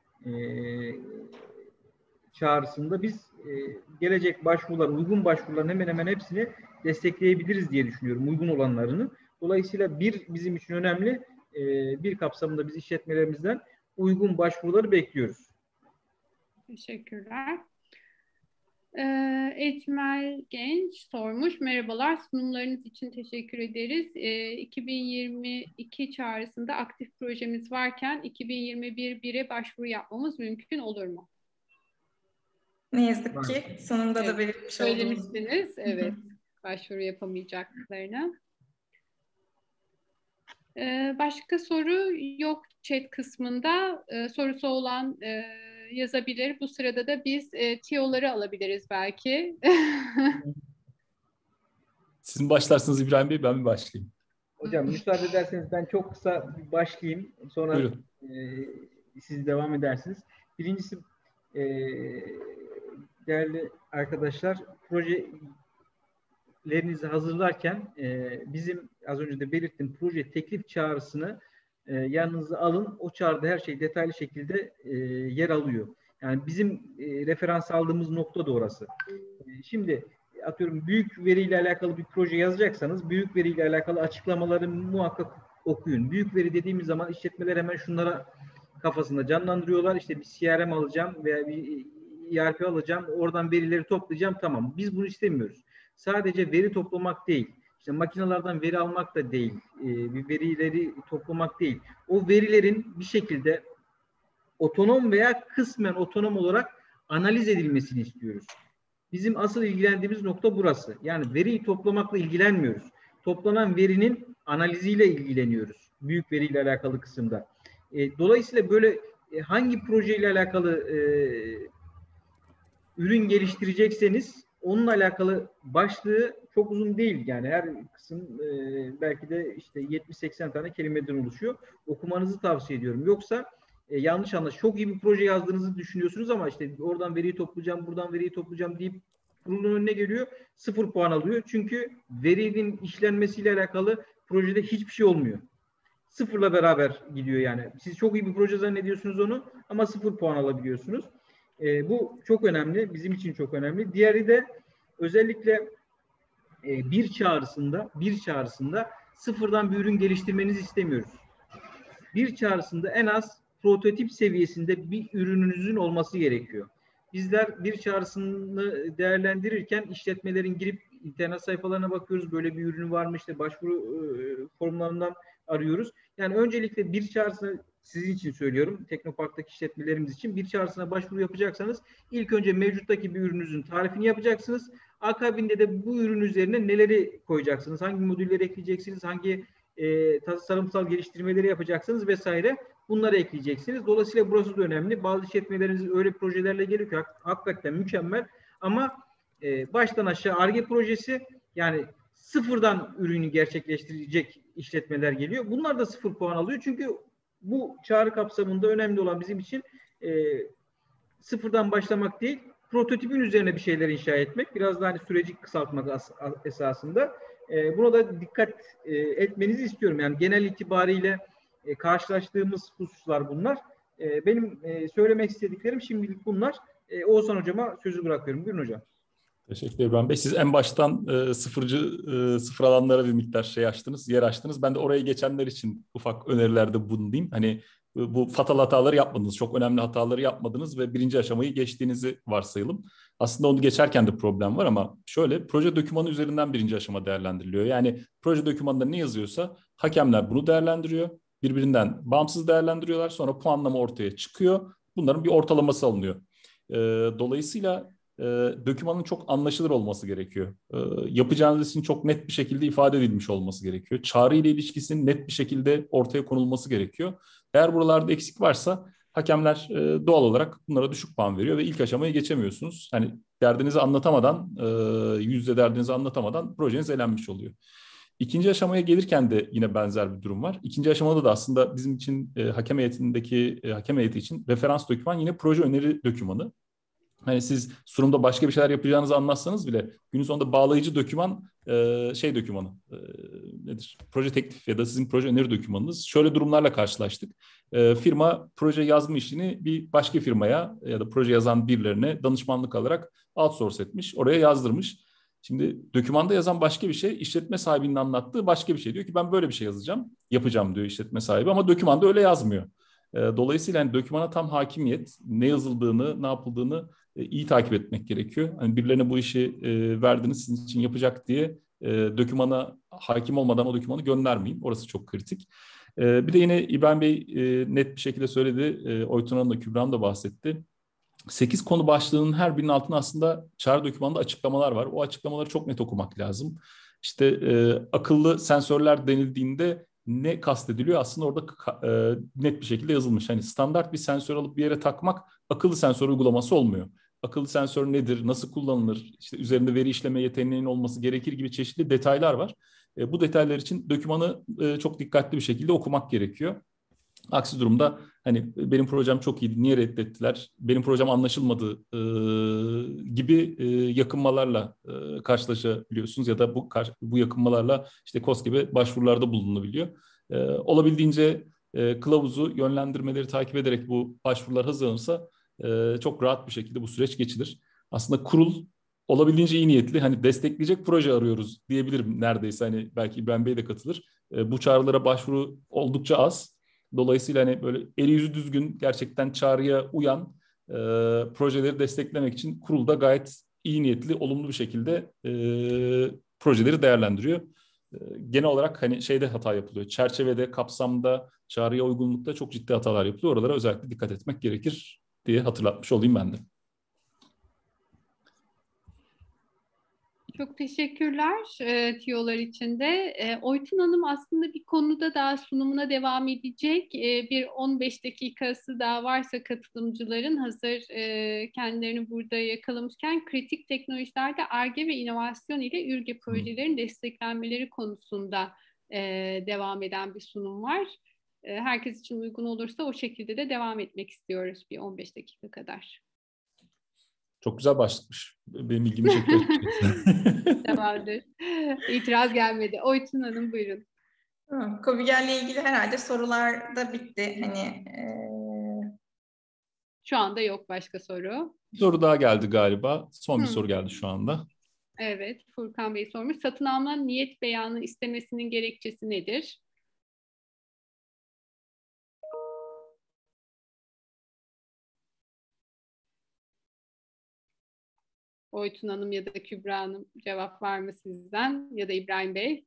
çağrısında biz gelecek başvurular, uygun başvuruların hemen hemen hepsini destekleyebiliriz diye düşünüyorum, uygun olanlarını. Dolayısıyla bizim için önemli, bir kapsamında biz işletmelerimizden uygun başvuruları bekliyoruz. Teşekkürler. Ecmel Genç sormuş. Merhabalar, sunumlarınız için teşekkür ederiz. 2022 çağrısında aktif projemiz varken 2021'e başvuru yapmamız mümkün olur mu? Ne yazık ki sonunda da belirtmiş olduğunuz. Söylemiştiniz, evet. Başvuru yapamayacaklarını. Başka soru yok chat kısmında. Sorusu olan yazabilir. Bu sırada da biz tiyoları alabiliriz belki. Siz mi başlarsınız İbrahim Bey, ben mi başlayayım? Hocam müsaade ederseniz ben çok kısa başlayayım. Sonra siz devam edersiniz. Birincisi değerli arkadaşlar, projelerinizi hazırlarken bizim az önce de belirttiğim proje teklif çağrısını yanınıza alın. O çağrıda her şey detaylı şekilde yer alıyor. Yani bizim referans aldığımız nokta da orası. Şimdi atıyorum büyük veriyle alakalı bir proje yazacaksanız büyük veriyle alakalı açıklamaları muhakkak okuyun. Büyük veri dediğimiz zaman işletmeler hemen şunlara kafasında canlandırıyorlar. İşte bir CRM alacağım veya bir ERP alacağım. Oradan verileri toplayacağım. Tamam. Biz bunu istemiyoruz. Sadece veri toplamak değil. İşte makinelerden veri almak da değil. Bir verileri toplamak değil. O verilerin bir şekilde otonom veya kısmen otonom olarak analiz edilmesini istiyoruz. Bizim asıl ilgilendiğimiz nokta burası. Yani veriyi toplamakla ilgilenmiyoruz. Toplanan verinin analiziyle ilgileniyoruz. Büyük veriyle alakalı kısımda. Dolayısıyla böyle hangi projeyle alakalı ürün geliştirecekseniz onunla alakalı başlığı çok uzun değil. Yani her kısım belki de işte 70-80 tane kelimeden oluşuyor. Okumanızı tavsiye ediyorum. Yoksa yanlış anlaşılıyor. Çok iyi bir proje yazdığınızı düşünüyorsunuz ama işte oradan veriyi toplayacağım, buradan veriyi toplayacağım deyip kurulun önüne geliyor. 0 puan alıyor. Çünkü verinin işlenmesiyle alakalı projede hiçbir şey olmuyor. 0'la beraber gidiyor yani. Siz çok iyi bir proje zannediyorsunuz onu ama 0 puan alabiliyorsunuz. Bu çok önemli. Bizim için çok önemli. Diğeri de özellikle bir çağrısında sıfırdan bir ürün geliştirmenizi istemiyoruz. Bir çağrısında en az prototip seviyesinde bir ürününüzün olması gerekiyor. Bizler bir çağrısını değerlendirirken işletmelerin girip internet sayfalarına bakıyoruz. Böyle bir ürünü var mı? İşte başvuru formlarından arıyoruz. Yani öncelikle bir çağrısını sizin için söylüyorum. Teknopark'taki işletmelerimiz için bir çağrısına başvuru yapacaksanız ilk önce mevcuttaki bir ürününüzün tarifini yapacaksınız. Akabinde de bu ürün üzerine neleri koyacaksınız? Hangi modülleri ekleyeceksiniz? Hangi tasarımsal geliştirmeleri yapacaksınız vesaire. Bunları ekleyeceksiniz. Dolayısıyla burası da önemli. Bazı işletmeleriniz öyle projelerle geliyor ki hakikaten mükemmel ama baştan aşağı Ar-Ge projesi yani sıfırdan ürünü gerçekleştirecek işletmeler geliyor. Bunlar da 0 puan alıyor. Çünkü bu çağrı kapsamında önemli olan bizim için sıfırdan başlamak değil, prototipin üzerine bir şeyler inşa etmek. Biraz da hani süreci kısaltmak esasında. Buna da dikkat etmenizi istiyorum. Yani genel itibariyle karşılaştığımız hususlar bunlar. Benim söylemek istediklerim şimdilik bunlar. Oğuzhan Hocama sözü bırakıyorum. Buyurun hocam. Teşekkür ederim İbrahim Bey. Siz en baştan sıfır alanlara bir miktar yer açtınız. Ben de oraya geçenler için ufak önerilerde bulunayım. Hani bu fatal hataları yapmadınız, çok önemli hataları yapmadınız ve birinci aşamayı geçtiğinizi varsayalım. Aslında onu geçerken de problem var ama şöyle, proje dokümanı üzerinden birinci aşama değerlendiriliyor. Yani proje dokümanında ne yazıyorsa hakemler bunu değerlendiriyor. Birbirinden bağımsız değerlendiriyorlar. Sonra puanlama ortaya çıkıyor. Bunların bir ortalaması alınıyor. Dolayısıyla dokümanın çok anlaşılır olması gerekiyor. Yapacağınız işin çok net bir şekilde ifade edilmiş olması gerekiyor. Çağrı ile ilişkisinin net bir şekilde ortaya konulması gerekiyor. Eğer buralarda eksik varsa hakemler doğal olarak bunlara düşük puan veriyor ve ilk aşamayı geçemiyorsunuz. Hani derdinizi anlatamadan, yüz yüze derdinizi anlatamadan projeniz elenmiş oluyor. İkinci aşamaya gelirken de yine benzer bir durum var. İkinci aşamada da aslında bizim için hakem heyeti için referans doküman yine proje öneri dokümanı. Hani siz sunumda başka bir şeyler yapacağınızı anlatsanız bile günün sonunda bağlayıcı doküman dokümanı nedir? Proje teklif ya da sizin proje öneri dokümanınız. Şöyle durumlarla karşılaştık. Firma proje yazma işini bir başka firmaya ya da proje yazan birilerine danışmanlık alarak outsource etmiş. Oraya yazdırmış. Şimdi dokümanda yazan başka bir şey, işletme sahibinin anlattığı başka bir şey. Diyor ki ben böyle bir şey yapacağım diyor işletme sahibi ama dokümanda öyle yazmıyor. Dolayısıyla yani dokümana tam hakimiyet, ne yazıldığını, ne yapıldığını iyi takip etmek gerekiyor. Hani birilerine bu işi verdiniz sizin için yapacak diye dokümana hakim olmadan o dokümanı göndermeyin. Orası çok kritik. Bir de yine İbrahim Bey net bir şekilde söyledi. Oytun Hanım da Kübra Hanım da bahsetti. 8 konu başlığının her birinin altında aslında çağrı dokümanında açıklamalar var. O açıklamaları çok net okumak lazım. İşte akıllı sensörler denildiğinde ne kastediliyor? Aslında orada net bir şekilde yazılmış. Hani standart bir sensör alıp bir yere takmak akıllı sensör uygulaması olmuyor. Akıllı sensör nedir? Nasıl kullanılır? İşte üzerinde veri işleme yeteneğinin olması gerekir gibi çeşitli detaylar var. Bu detaylar için dokümanı çok dikkatli bir şekilde okumak gerekiyor. Aksi durumda hani benim projem çok iyiydi, niye reddettiler, benim projem anlaşılmadı gibi yakınmalarla karşılaşabiliyorsunuz ya da bu yakınmalarla işte KOSGEB'e başvurularda bulunabiliyor. Olabildiğince kılavuzu, yönlendirmeleri takip ederek bu başvurular hazırlanırsa çok rahat bir şekilde bu süreç geçilir. Aslında kurul olabildiğince iyi niyetli, hani destekleyecek proje arıyoruz diyebilirim neredeyse. Hani belki İbrahim Bey de katılır. Bu çağrılara başvuru oldukça az. Dolayısıyla hani böyle eli yüzü düzgün, gerçekten çağrıya uyan projeleri desteklemek için kurul da gayet iyi niyetli, olumlu bir şekilde projeleri değerlendiriyor. Genel olarak hani şeyde hata yapılıyor. Çerçevede, kapsamda, çağrıya uygunlukta çok ciddi hatalar yapılıyor. Oralara özellikle dikkat etmek gerekir diye hatırlatmış olayım ben de. Çok teşekkürler tiyolar için de. Oytun Hanım aslında bir konuda daha sunumuna devam edecek. Bir 15 dakikası daha varsa katılımcıların, hazır kendilerini burada yakalamışken, kritik teknolojilerde Ar-Ge ve inovasyon ile Ür-Ge projelerin desteklenmeleri konusunda devam eden bir sunum var. Herkes için uygun olursa o şekilde de devam etmek istiyoruz bir 15 dakika kadar. Çok güzel başlamış. Benim ilgimi çekiyor. Tamamdır. İtiraz gelmedi. Oytun Hanım buyurun. COBİGEL'le ilgili herhalde sorular da bitti. Hani Şu anda yok başka soru. Bir soru daha geldi galiba. Son bir soru geldi şu anda. Evet, Furkan Bey sormuş. Satın alma niyet beyanı istemesinin gerekçesi nedir? Oytun Hanım ya da Kübra Hanım cevap var mı sizden ya da İbrahim Bey?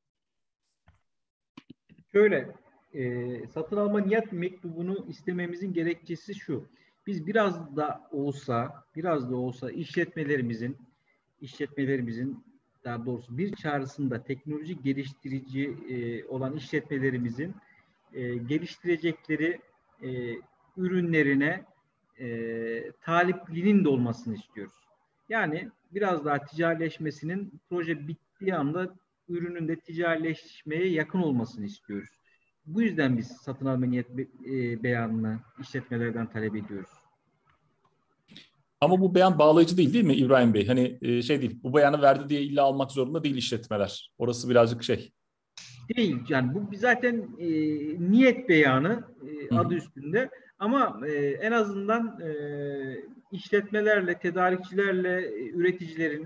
Şöyle, satın alma niyet mektubunu istememizin gerekçesi şu. Biz biraz da olsa işletmelerimizin daha doğrusu bir çağrısında teknoloji geliştirici olan işletmelerimizin geliştirecekleri ürünlerine taliplinin de olmasını istiyoruz. Yani biraz daha ticarileşmesinin, proje bittiği anda ürünün de ticarileşmeye yakın olmasını istiyoruz. Bu yüzden biz satın alma niyet beyanını işletmelerden talep ediyoruz. Ama bu beyan bağlayıcı değil mi İbrahim Bey? Hani şey değil, bu beyanı verdi diye illa almak zorunda değil işletmeler. Orası birazcık şey. Değil, yani bu zaten niyet beyanı adı üstünde. Ama en azından işletmelerle, tedarikçilerle, üreticilerin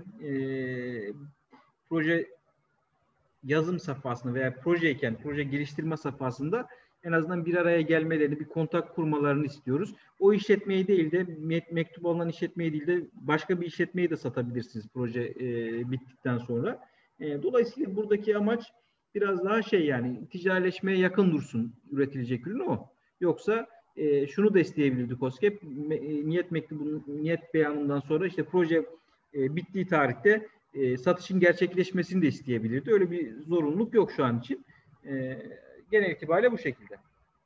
proje yazım safhasında veya proje geliştirme safhasında en azından bir araya gelmelerini, bir kontak kurmalarını istiyoruz. O işletmeyi değil de, mektup alınan işletmeyi değil de başka bir işletmeyi de satabilirsiniz proje bittikten sonra. Dolayısıyla buradaki amaç biraz daha yani ticarileşmeye yakın dursun üretilecek ürün o. Yoksa şunu da isteyebilirdi KOSGEB, niyet beyanından sonra işte proje bittiği tarihte satışın gerçekleşmesini de isteyebilirdi. Öyle bir zorunluluk yok şu an için. Genel itibariyle bu şekilde.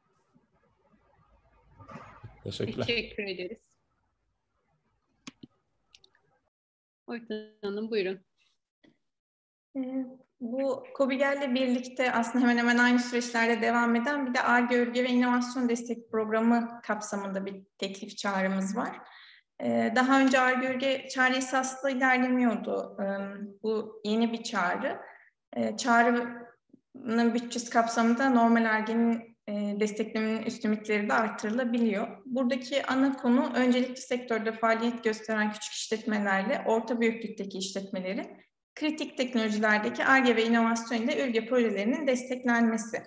Teşekkürler. Teşekkür ederiz. Oytun Hanım buyurun. Bu COBİGEL'le birlikte aslında hemen hemen aynı süreçlerde devam eden bir de Ar-Ge, Ür-Ge ve İnovasyon Destek Programı kapsamında bir teklif çağrımız var. Daha önce Ar-Ge, Ür-Ge çağrı esaslı ilerlemiyordu. Bu yeni bir çağrı. Çağrının bütçesi kapsamında normal Ar-Ge'nin desteklemenin üst limitleri de artırılabiliyor. Buradaki ana konu öncelikli sektörde faaliyet gösteren küçük işletmelerle orta büyüklükteki işletmelerin kritik teknolojilerdeki Ar-Ge ve inovasyon ile Ür-Ge projelerinin desteklenmesi.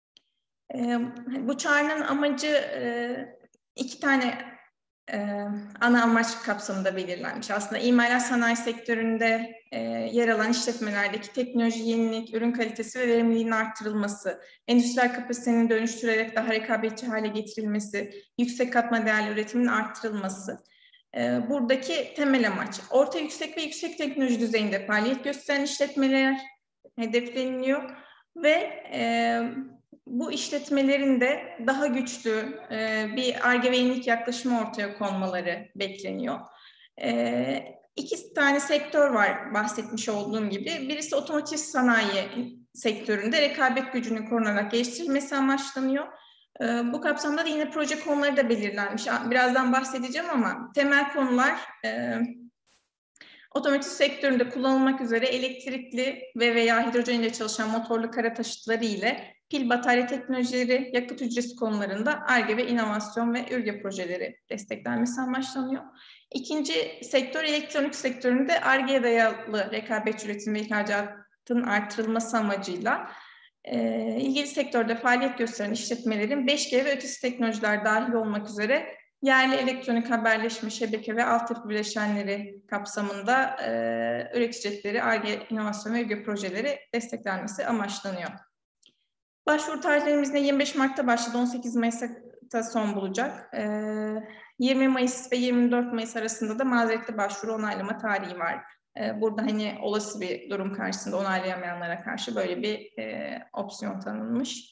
Bu çağrının amacı iki tane ana amaç kapsamında belirlenmiş. Aslında imalat sanayi sektöründe yer alan işletmelerdeki teknoloji, yenilik, ürün kalitesi ve verimliliğinin arttırılması, endüstriyel kapasitenin dönüştürerek daha rekabetçi hale getirilmesi, yüksek katma değerli üretimin arttırılması. Buradaki temel amaç, orta yüksek ve yüksek teknoloji düzeyinde faaliyet gösteren işletmeler hedefleniliyor ve bu işletmelerin de daha güçlü bir Ar-Ge ve yenilik yaklaşımı ortaya konmaları bekleniyor. İki tane sektör var bahsetmiş olduğum gibi. Birisi otomotiv sanayi sektöründe rekabet gücünün korunarak geliştirilmesi amaçlanıyor. Bu kapsamda da yine proje konuları da belirlenmiş. Birazdan bahsedeceğim ama temel konular otomotiv sektöründe kullanılmak üzere elektrikli ve veya hidrojen ile çalışan motorlu kara taşıtları ile pil batarya teknolojileri, yakıt hücresi konularında Ar-Ge ve inovasyon ve Ür-Ge projeleri desteklenmesi amaçlanıyor. İkinci sektör, elektronik sektöründe Ar-Ge'ye dayalı rekabetçi üretim ve ihracatın artırılması amacıyla ilgili sektörde faaliyet gösteren işletmelerin 5G ve ötesi teknolojiler dahil olmak üzere yerli elektronik haberleşme, şebeke ve altyapı bileşenleri kapsamında üreticileri Ar-Ge, inovasyon ve Ür-Ge projeleri desteklenmesi amaçlanıyor. Başvuru tarihlerimiz 25 Mart'ta başladı, 18 Mayıs'ta son bulacak. 20 Mayıs ve 24 Mayıs arasında da mazeretli başvuru onaylama tarihi var. Burada hani olası bir durum karşısında onaylayamayanlara karşı böyle bir opsiyon tanınmış.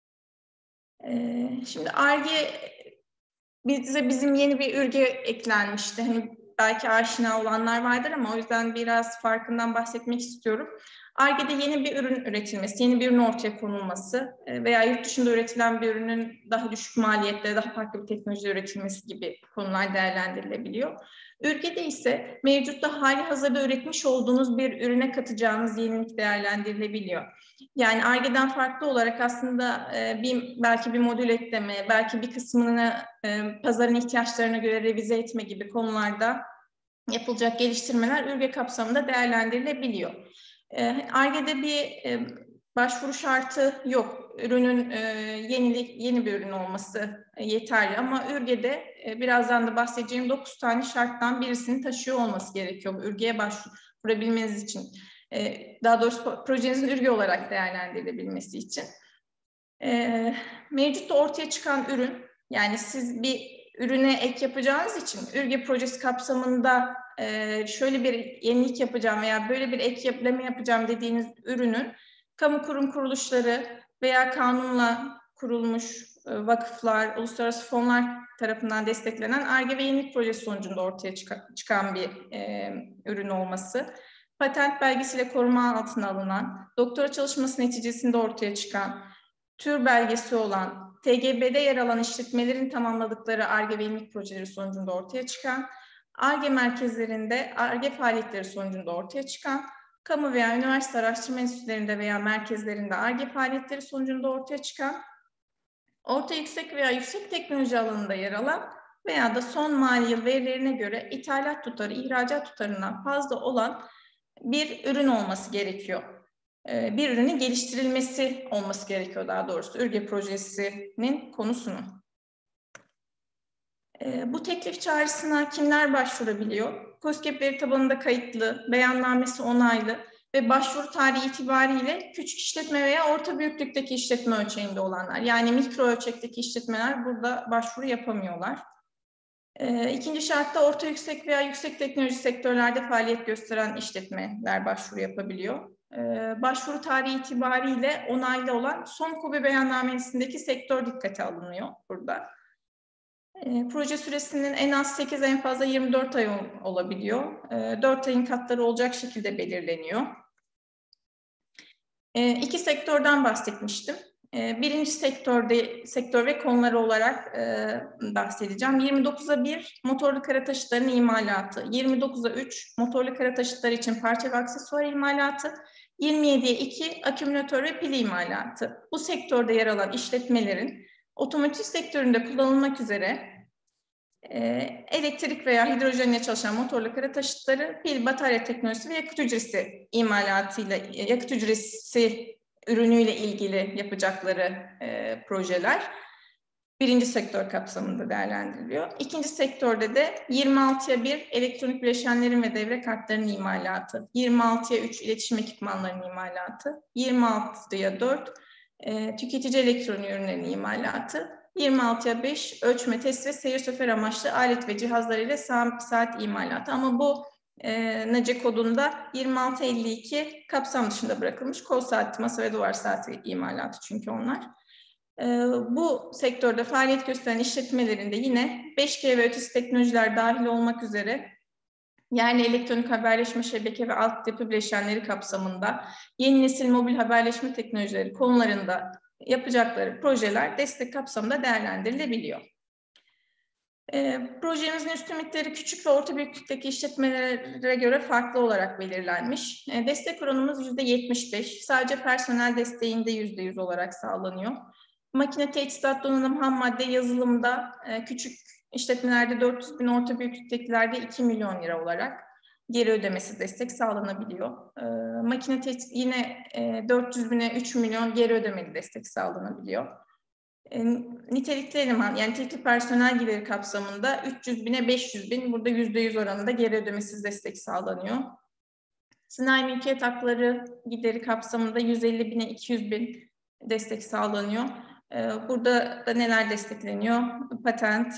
Şimdi Ar-Ge bizim yeni bir Ür-Ge eklenmişti. Hani belki aşina olanlar vardır ama o yüzden biraz farkından bahsetmek istiyorum. Ar-Ge'de yeni bir ürün üretilmesi, yeni bir ürün ortaya konulması veya yurt dışında üretilen bir ürünün daha düşük maliyetle, daha farklı bir teknolojide üretilmesi gibi konular değerlendirilebiliyor. Ür-Ge'de ise mevcutta hali hazırda üretmiş olduğunuz bir ürüne katacağınız yenilik değerlendirilebiliyor. Yani Ar-Ge'den farklı olarak aslında belki bir modül ekleme, belki bir kısmını pazarın ihtiyaçlarına göre revize etme gibi konularda yapılacak geliştirmeler Ür-Ge kapsamında değerlendirilebiliyor. Ar-Ge'de bir başvuru şartı yok. Ürünün yeni bir ürün olması yeterli ama Ür-Ge'de birazdan da bahsedeceğim 9 tane şarttan birisini taşıyor olması gerekiyor Ür-Ge'ye başvurabilmeniz için. Daha doğrusu projenizin Ür-Ge olarak değerlendirilebilmesi için. Mevcutta ortaya çıkan ürün, yani siz bir ürüne ek yapacağınız için Ür-Ge projesi kapsamında şöyle bir yenilik yapacağım veya böyle bir ek ekleme yapacağım dediğiniz ürünün kamu kurum kuruluşları veya kanunla kurulmuş vakıflar, uluslararası fonlar tarafından desteklenen Ar-Ge ve yenilik projesi sonucunda ortaya çıkan bir ürün olması, patent belgesiyle koruma altına alınan, doktora çalışması neticesinde ortaya çıkan, tür belgesi olan, TGB'de yer alan işletmelerin tamamladıkları Ar-Ge ve yenilik projeleri sonucunda ortaya çıkan, Ar-Ge merkezlerinde Ar-Ge faaliyetleri sonucunda ortaya çıkan, kamu veya üniversite araştırma enstitülerinde veya merkezlerinde Ar-Ge faaliyetleri sonucunda ortaya çıkan, orta yüksek veya yüksek teknoloji alanında yer alan veya da son mali yıl verilerine göre ithalat tutarı, ihracat tutarından fazla olan bir ürün olması gerekiyor. Bir ürünün geliştirilmesi olması gerekiyor daha doğrusu Ür-Ge projesinin konusunu. Bu teklif çağrısına kimler başvurabiliyor? KOSGEB veri tabanında kayıtlı, beyannamesi onaylı ve başvuru tarihi itibariyle küçük işletme veya orta büyüklükteki işletme ölçeğinde olanlar. Yani mikro ölçekteki işletmeler burada başvuru yapamıyorlar. İkinci şartta orta yüksek veya yüksek teknoloji sektörlerde faaliyet gösteren işletmeler başvuru yapabiliyor. Başvuru tarihi itibariyle onaylı olan son KOBİ beyannamesindeki sektör dikkate alınıyor burada. Proje süresinin en az 8 en fazla 24 ay olabiliyor. 4 ayın katları olacak şekilde belirleniyor. İki sektörden bahsetmiştim. Birinci sektör ve konuları olarak bahsedeceğim. 29'a 1 motorlu kara taşıtların imalatı, 29'a 3 motorlu kara taşıtları için parça ve aksesuar imalatı, 27'ye 2 akümülatör ve pil imalatı. Bu sektörde yer alan işletmelerin otomotiv sektöründe kullanılmak üzere elektrik veya hidrojenle çalışan motorlu kara taşıtları, pil, batarya teknolojisi ve yakıt hücresi imalatıyla, yakıt hücresi ürünüyle ilgili yapacakları projeler birinci sektör kapsamında değerlendiriliyor. İkinci sektörde de 26'ya 1 elektronik bileşenlerin ve devre kartlarının imalatı, 26'ya 3 iletişim ekipmanlarının imalatı, 26'ya 4 tüketici elektronik ürünlerin imalatı, 26'ya 5 ölçme, test ve seyir sefer amaçlı alet ve cihazlar ile saat imalatı. Ama bu NACE kodunda 2652 kapsam dışında bırakılmış. Kol saati, masa ve duvar saati imalatı çünkü onlar. Bu sektörde faaliyet gösteren işletmelerin de yine 5G ve ötesi teknolojiler dahil olmak üzere yani elektronik haberleşme, şebeke ve altyapı bileşenleri kapsamında yeni nesil mobil haberleşme teknolojileri konularında yapacakları projeler destek kapsamında değerlendirilebiliyor. Projemizin üst limitleri küçük ve orta büyüklükteki işletmelere göre farklı olarak belirlenmiş. Destek oranımız %75. Sadece personel desteğinde %100 olarak sağlanıyor. Makine, teçhizat, donanım, ham madde, yazılımda küçük işletmelerde 400 bin, orta büyüklüktekilerde 2 milyon lira olarak geri ödemesi destek sağlanabiliyor. Makine yine 400 bine 3 milyon geri ödemeli destek sağlanabiliyor. Nitelikli eleman, yani nitelikli personel gideri kapsamında 300 bine 500 bin, burada %100 oranında geri ödemesiz destek sağlanıyor. Sanayi mülkiyet hakları gideri kapsamında 150 bine 200 bin destek sağlanıyor. Burada da neler destekleniyor? Patent,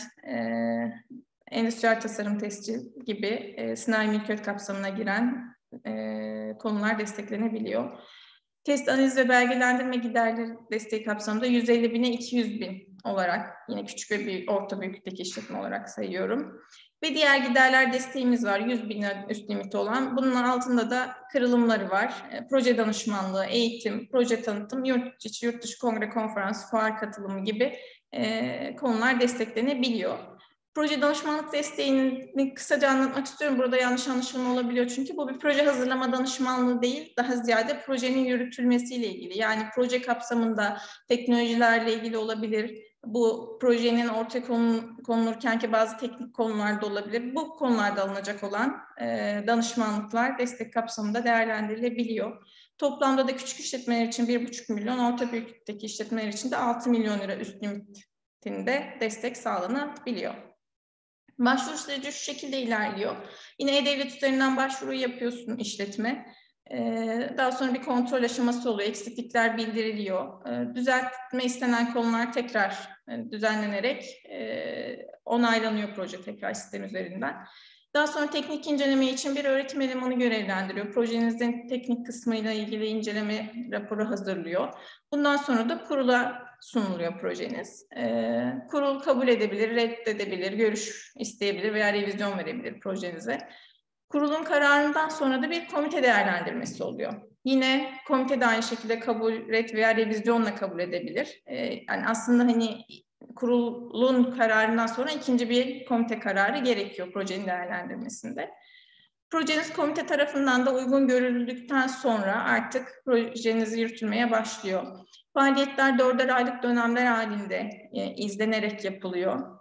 endüstriyel tasarım tescil gibi sanayi mülkiyet kapsamına giren konular desteklenebiliyor. Test, analiz ve belgelendirme giderleri desteği kapsamında 150 bine 200 bin olarak, yine küçük ve orta büyüklükteki işletme olarak sayıyorum. Ve diğer giderler desteğimiz var, 100 bin üst limiti olan. Bunun altında da kırılımları var. Proje danışmanlığı, eğitim, proje tanıtım, yurt içi, yurt dışı kongre, konferans, fuar katılımı gibi konular desteklenebiliyor. Proje danışmanlık desteğini kısaca anlatmak istiyorum. Burada yanlış anlaşılma olabiliyor. Çünkü bu bir proje hazırlama danışmanlığı değil, daha ziyade projenin yürütülmesiyle ilgili. Yani proje kapsamında teknolojilerle ilgili olabilir. Bu projenin ortaya konulurken ki bazı teknik konularda olabilir. Bu konularda alınacak olan danışmanlıklar destek kapsamında değerlendirilebiliyor. Toplamda da küçük işletmeler için 1,5 milyon, orta büyüklükteki işletmeler için de 6 milyon lira üst limitinde destek sağlanabiliyor. Başvuru süreci şu şekilde ilerliyor. Yine E-Devlet üzerinden başvuru yapıyorsun işletme. Daha sonra bir kontrol aşaması oluyor. Eksiklikler bildiriliyor. Düzeltme istenen konular tekrar düzenlenerek onaylanıyor proje tekrar sistem üzerinden. Daha sonra teknik inceleme için bir öğretim elemanı görevlendiriyor. Projenizin teknik kısmıyla ilgili inceleme raporu hazırlıyor. Bundan sonra da kurula sunuluyor projeniz. Kurul kabul edebilir, reddedebilir, görüş isteyebilir veya revizyon verebilir projenize. Kurulun kararından sonra da bir komite değerlendirmesi oluyor. Yine komite de aynı şekilde kabul, red veya revizyonla kabul edebilir. Yani aslında hani kurulun kararından sonra ikinci bir komite kararı gerekiyor projenin değerlendirmesinde. Projeniz komite tarafından da uygun görüldükten sonra artık projeniz yürütülmeye başlıyor. Faaliyetler 4'er aylık dönemler halinde izlenerek yapılıyor.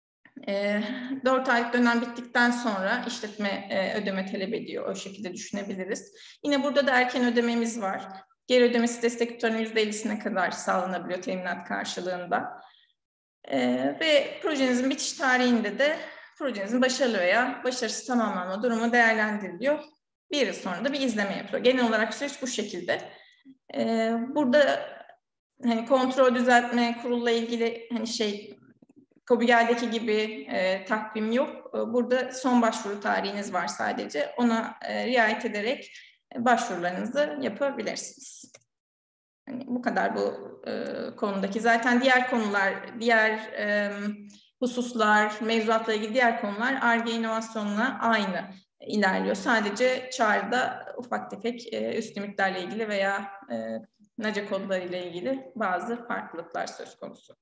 4 aylık dönem bittikten sonra işletme ödeme talep ediyor. O şekilde düşünebiliriz. Yine burada da erken ödememiz var. Geri ödemesi destek tutarının %50'sine kadar sağlanabiliyor teminat karşılığında. Ve projenizin bitiş tarihinde de projenizin başarılı veya başarısız tamamlanma durumu değerlendiriliyor. Bir yıl sonra da bir izleme yapılıyor. Genel olarak süreç bu şekilde. Burada hani kontrol, düzeltme, kurulla ilgili hani KOBİGEL'deki gibi takvim yok. Burada son başvuru tarihiniz var sadece. Ona riayet ederek başvurularınızı yapabilirsiniz. Yani bu kadar bu konudaki. Zaten diğer konular, diğer hususlar, mevzuatla ilgili diğer konular Ar-Ge inovasyonla aynı ilerliyor. Sadece çağrıda ufak tefek üst limitlerle ilgili veya NACE kodlarıyla ilgili bazı farklılıklar söz konusu.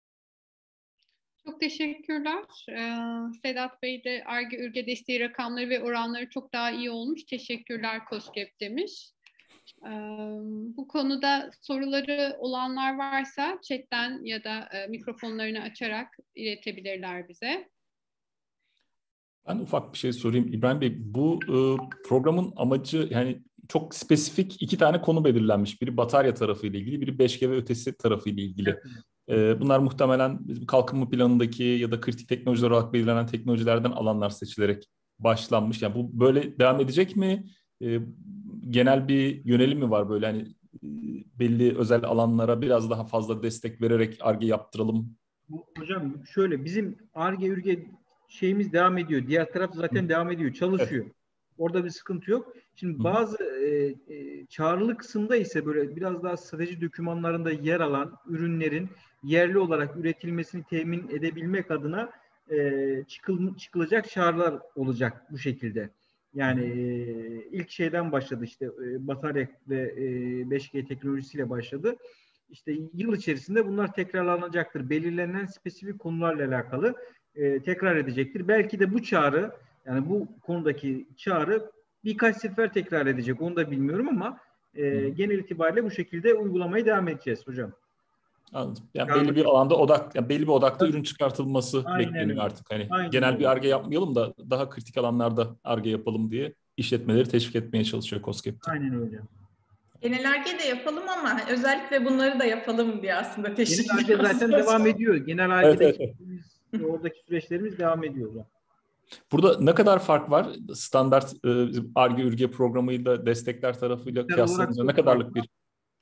Çok teşekkürler. Sedat Bey de Ar-Ge ürge desteği rakamları ve oranları çok daha iyi olmuş. Teşekkürler KOSGEB demiş. Bu konuda soruları olanlar varsa chatten ya da mikrofonlarını açarak iletebilirler bize. Ben ufak bir şey sorayım İbrahim Bey. Bu programın amacı, yani çok spesifik 2 tane konu belirlenmiş. Biri batarya tarafıyla ilgili, biri 5G ve ötesi tarafıyla ilgili. Bunlar muhtemelen kalkınma planındaki ya da kritik teknolojiler olarak belirlenen teknolojilerden alanlar seçilerek başlanmış. Yani bu böyle devam edecek mi? Genel bir yönelim mi var böyle, hani belli özel alanlara biraz daha fazla destek vererek Ar-Ge yaptıralım? Hocam şöyle, bizim Ar-Ge ürge şeyimiz devam ediyor. Diğer taraf zaten devam ediyor, çalışıyor. Evet. Orada bir sıkıntı yok. Şimdi bazı çağrılı kısımda ise böyle biraz daha strateji dokümanlarında yer alan ürünlerin yerli olarak üretilmesini temin edebilmek adına çıkılacak çağrılar olacak bu şekilde. Yani ilk şeyden başladı, işte batarya ve 5G teknolojisiyle başladı. İşte yıl içerisinde bunlar tekrarlanacaktır. Belirlenen spesifik konularla alakalı. tekrar edecektir. Belki de bu çağrı, yani bu konudaki çağrı birkaç sefer tekrar edecek. Onu da bilmiyorum ama genel itibariyle bu şekilde uygulamaya devam edeceğiz hocam. Anladım. Yani belli bir alanda belli bir odakta ürün çıkartılması Aynen bekleniyor öyle. artık. Hani Aynen genel öyle. bir Ar-Ge yapmayalım da daha kritik alanlarda Ar-Ge yapalım diye işletmeleri teşvik etmeye çalışıyor KOSGEB'te. Aynen öyle. Genel Ar-Ge de yapalım ama özellikle bunları da yapalım diye aslında teşvik Genel Ar-Ge ediyoruz. zaten devam ediyor. Genel Ar-Ge'deki Evet. oradaki süreçlerimiz devam ediyor hocam. Burada ne kadar fark var? Standart Ar-Ge, Ür-Ge programıyla destekler tarafıyla Genel olarak kıyaslanınca ne çok kadarlık bir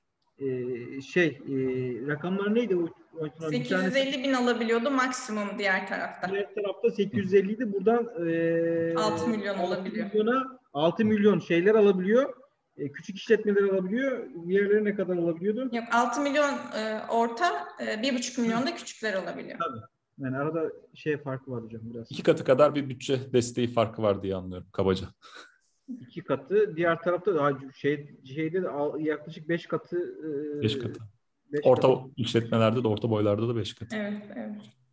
rakamlar neydi? Bir tanesi 850 bin alabiliyordu maksimum diğer tarafta. diğer tarafta 850 idi. Buradan 6 milyon olabiliyor. 6 milyon şeyler alabiliyor. Küçük işletmeler alabiliyor. Diğerleri ne kadar alabiliyordu? Yok, 6 milyon orta, 1,5 milyon da küçükler olabiliyor. Tabii. Yani arada farkı var hocam biraz. 2 katı kadar bir bütçe desteği farkı var diye anlıyorum kabaca. 2 katı. Diğer tarafta daha şeyde de yaklaşık 5 katı. 5 katı. 5 Orta katı. işletmelerde de, orta boylarda da 5 katı. Evet, evet.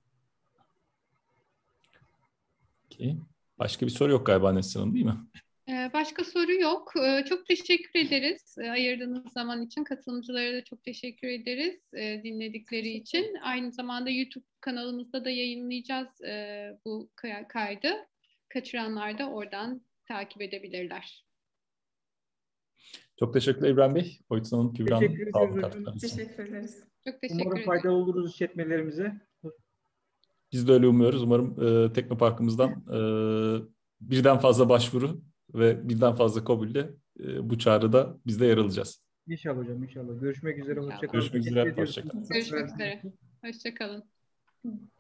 Okay. Başka bir soru yok galiba Neslihan Hanım, değil mi? Başka soru yok. Çok teşekkür ederiz ayırdığınız zaman için. Katılımcılara da çok teşekkür ederiz dinledikleri için. Aynı zamanda YouTube kanalımızda da yayınlayacağız bu kaydı. Kaçıranlar da oradan takip edebilirler. Çok teşekkürler İbrahim Bey. Oytun Hanım, Kübra Hanım. Teşekkür Sağ olun ederiz hocam. katkılarınız için. Teşekkür ederiz. Çok teşekkür Umarım ederim. faydalı oluruz işletmelerimize. Biz de öyle umuyoruz. Umarım Teknopark'ımızdan birden fazla başvuru ve birden fazla kabulle bu çağrıda biz de yer alacağız. İnşallah hocam, inşallah. Görüşmek üzere. İnşallah. Hoşça kalın. Görüşmek üzere. Hoşça kalın. Görüşmek üzere. Hoşça kalın.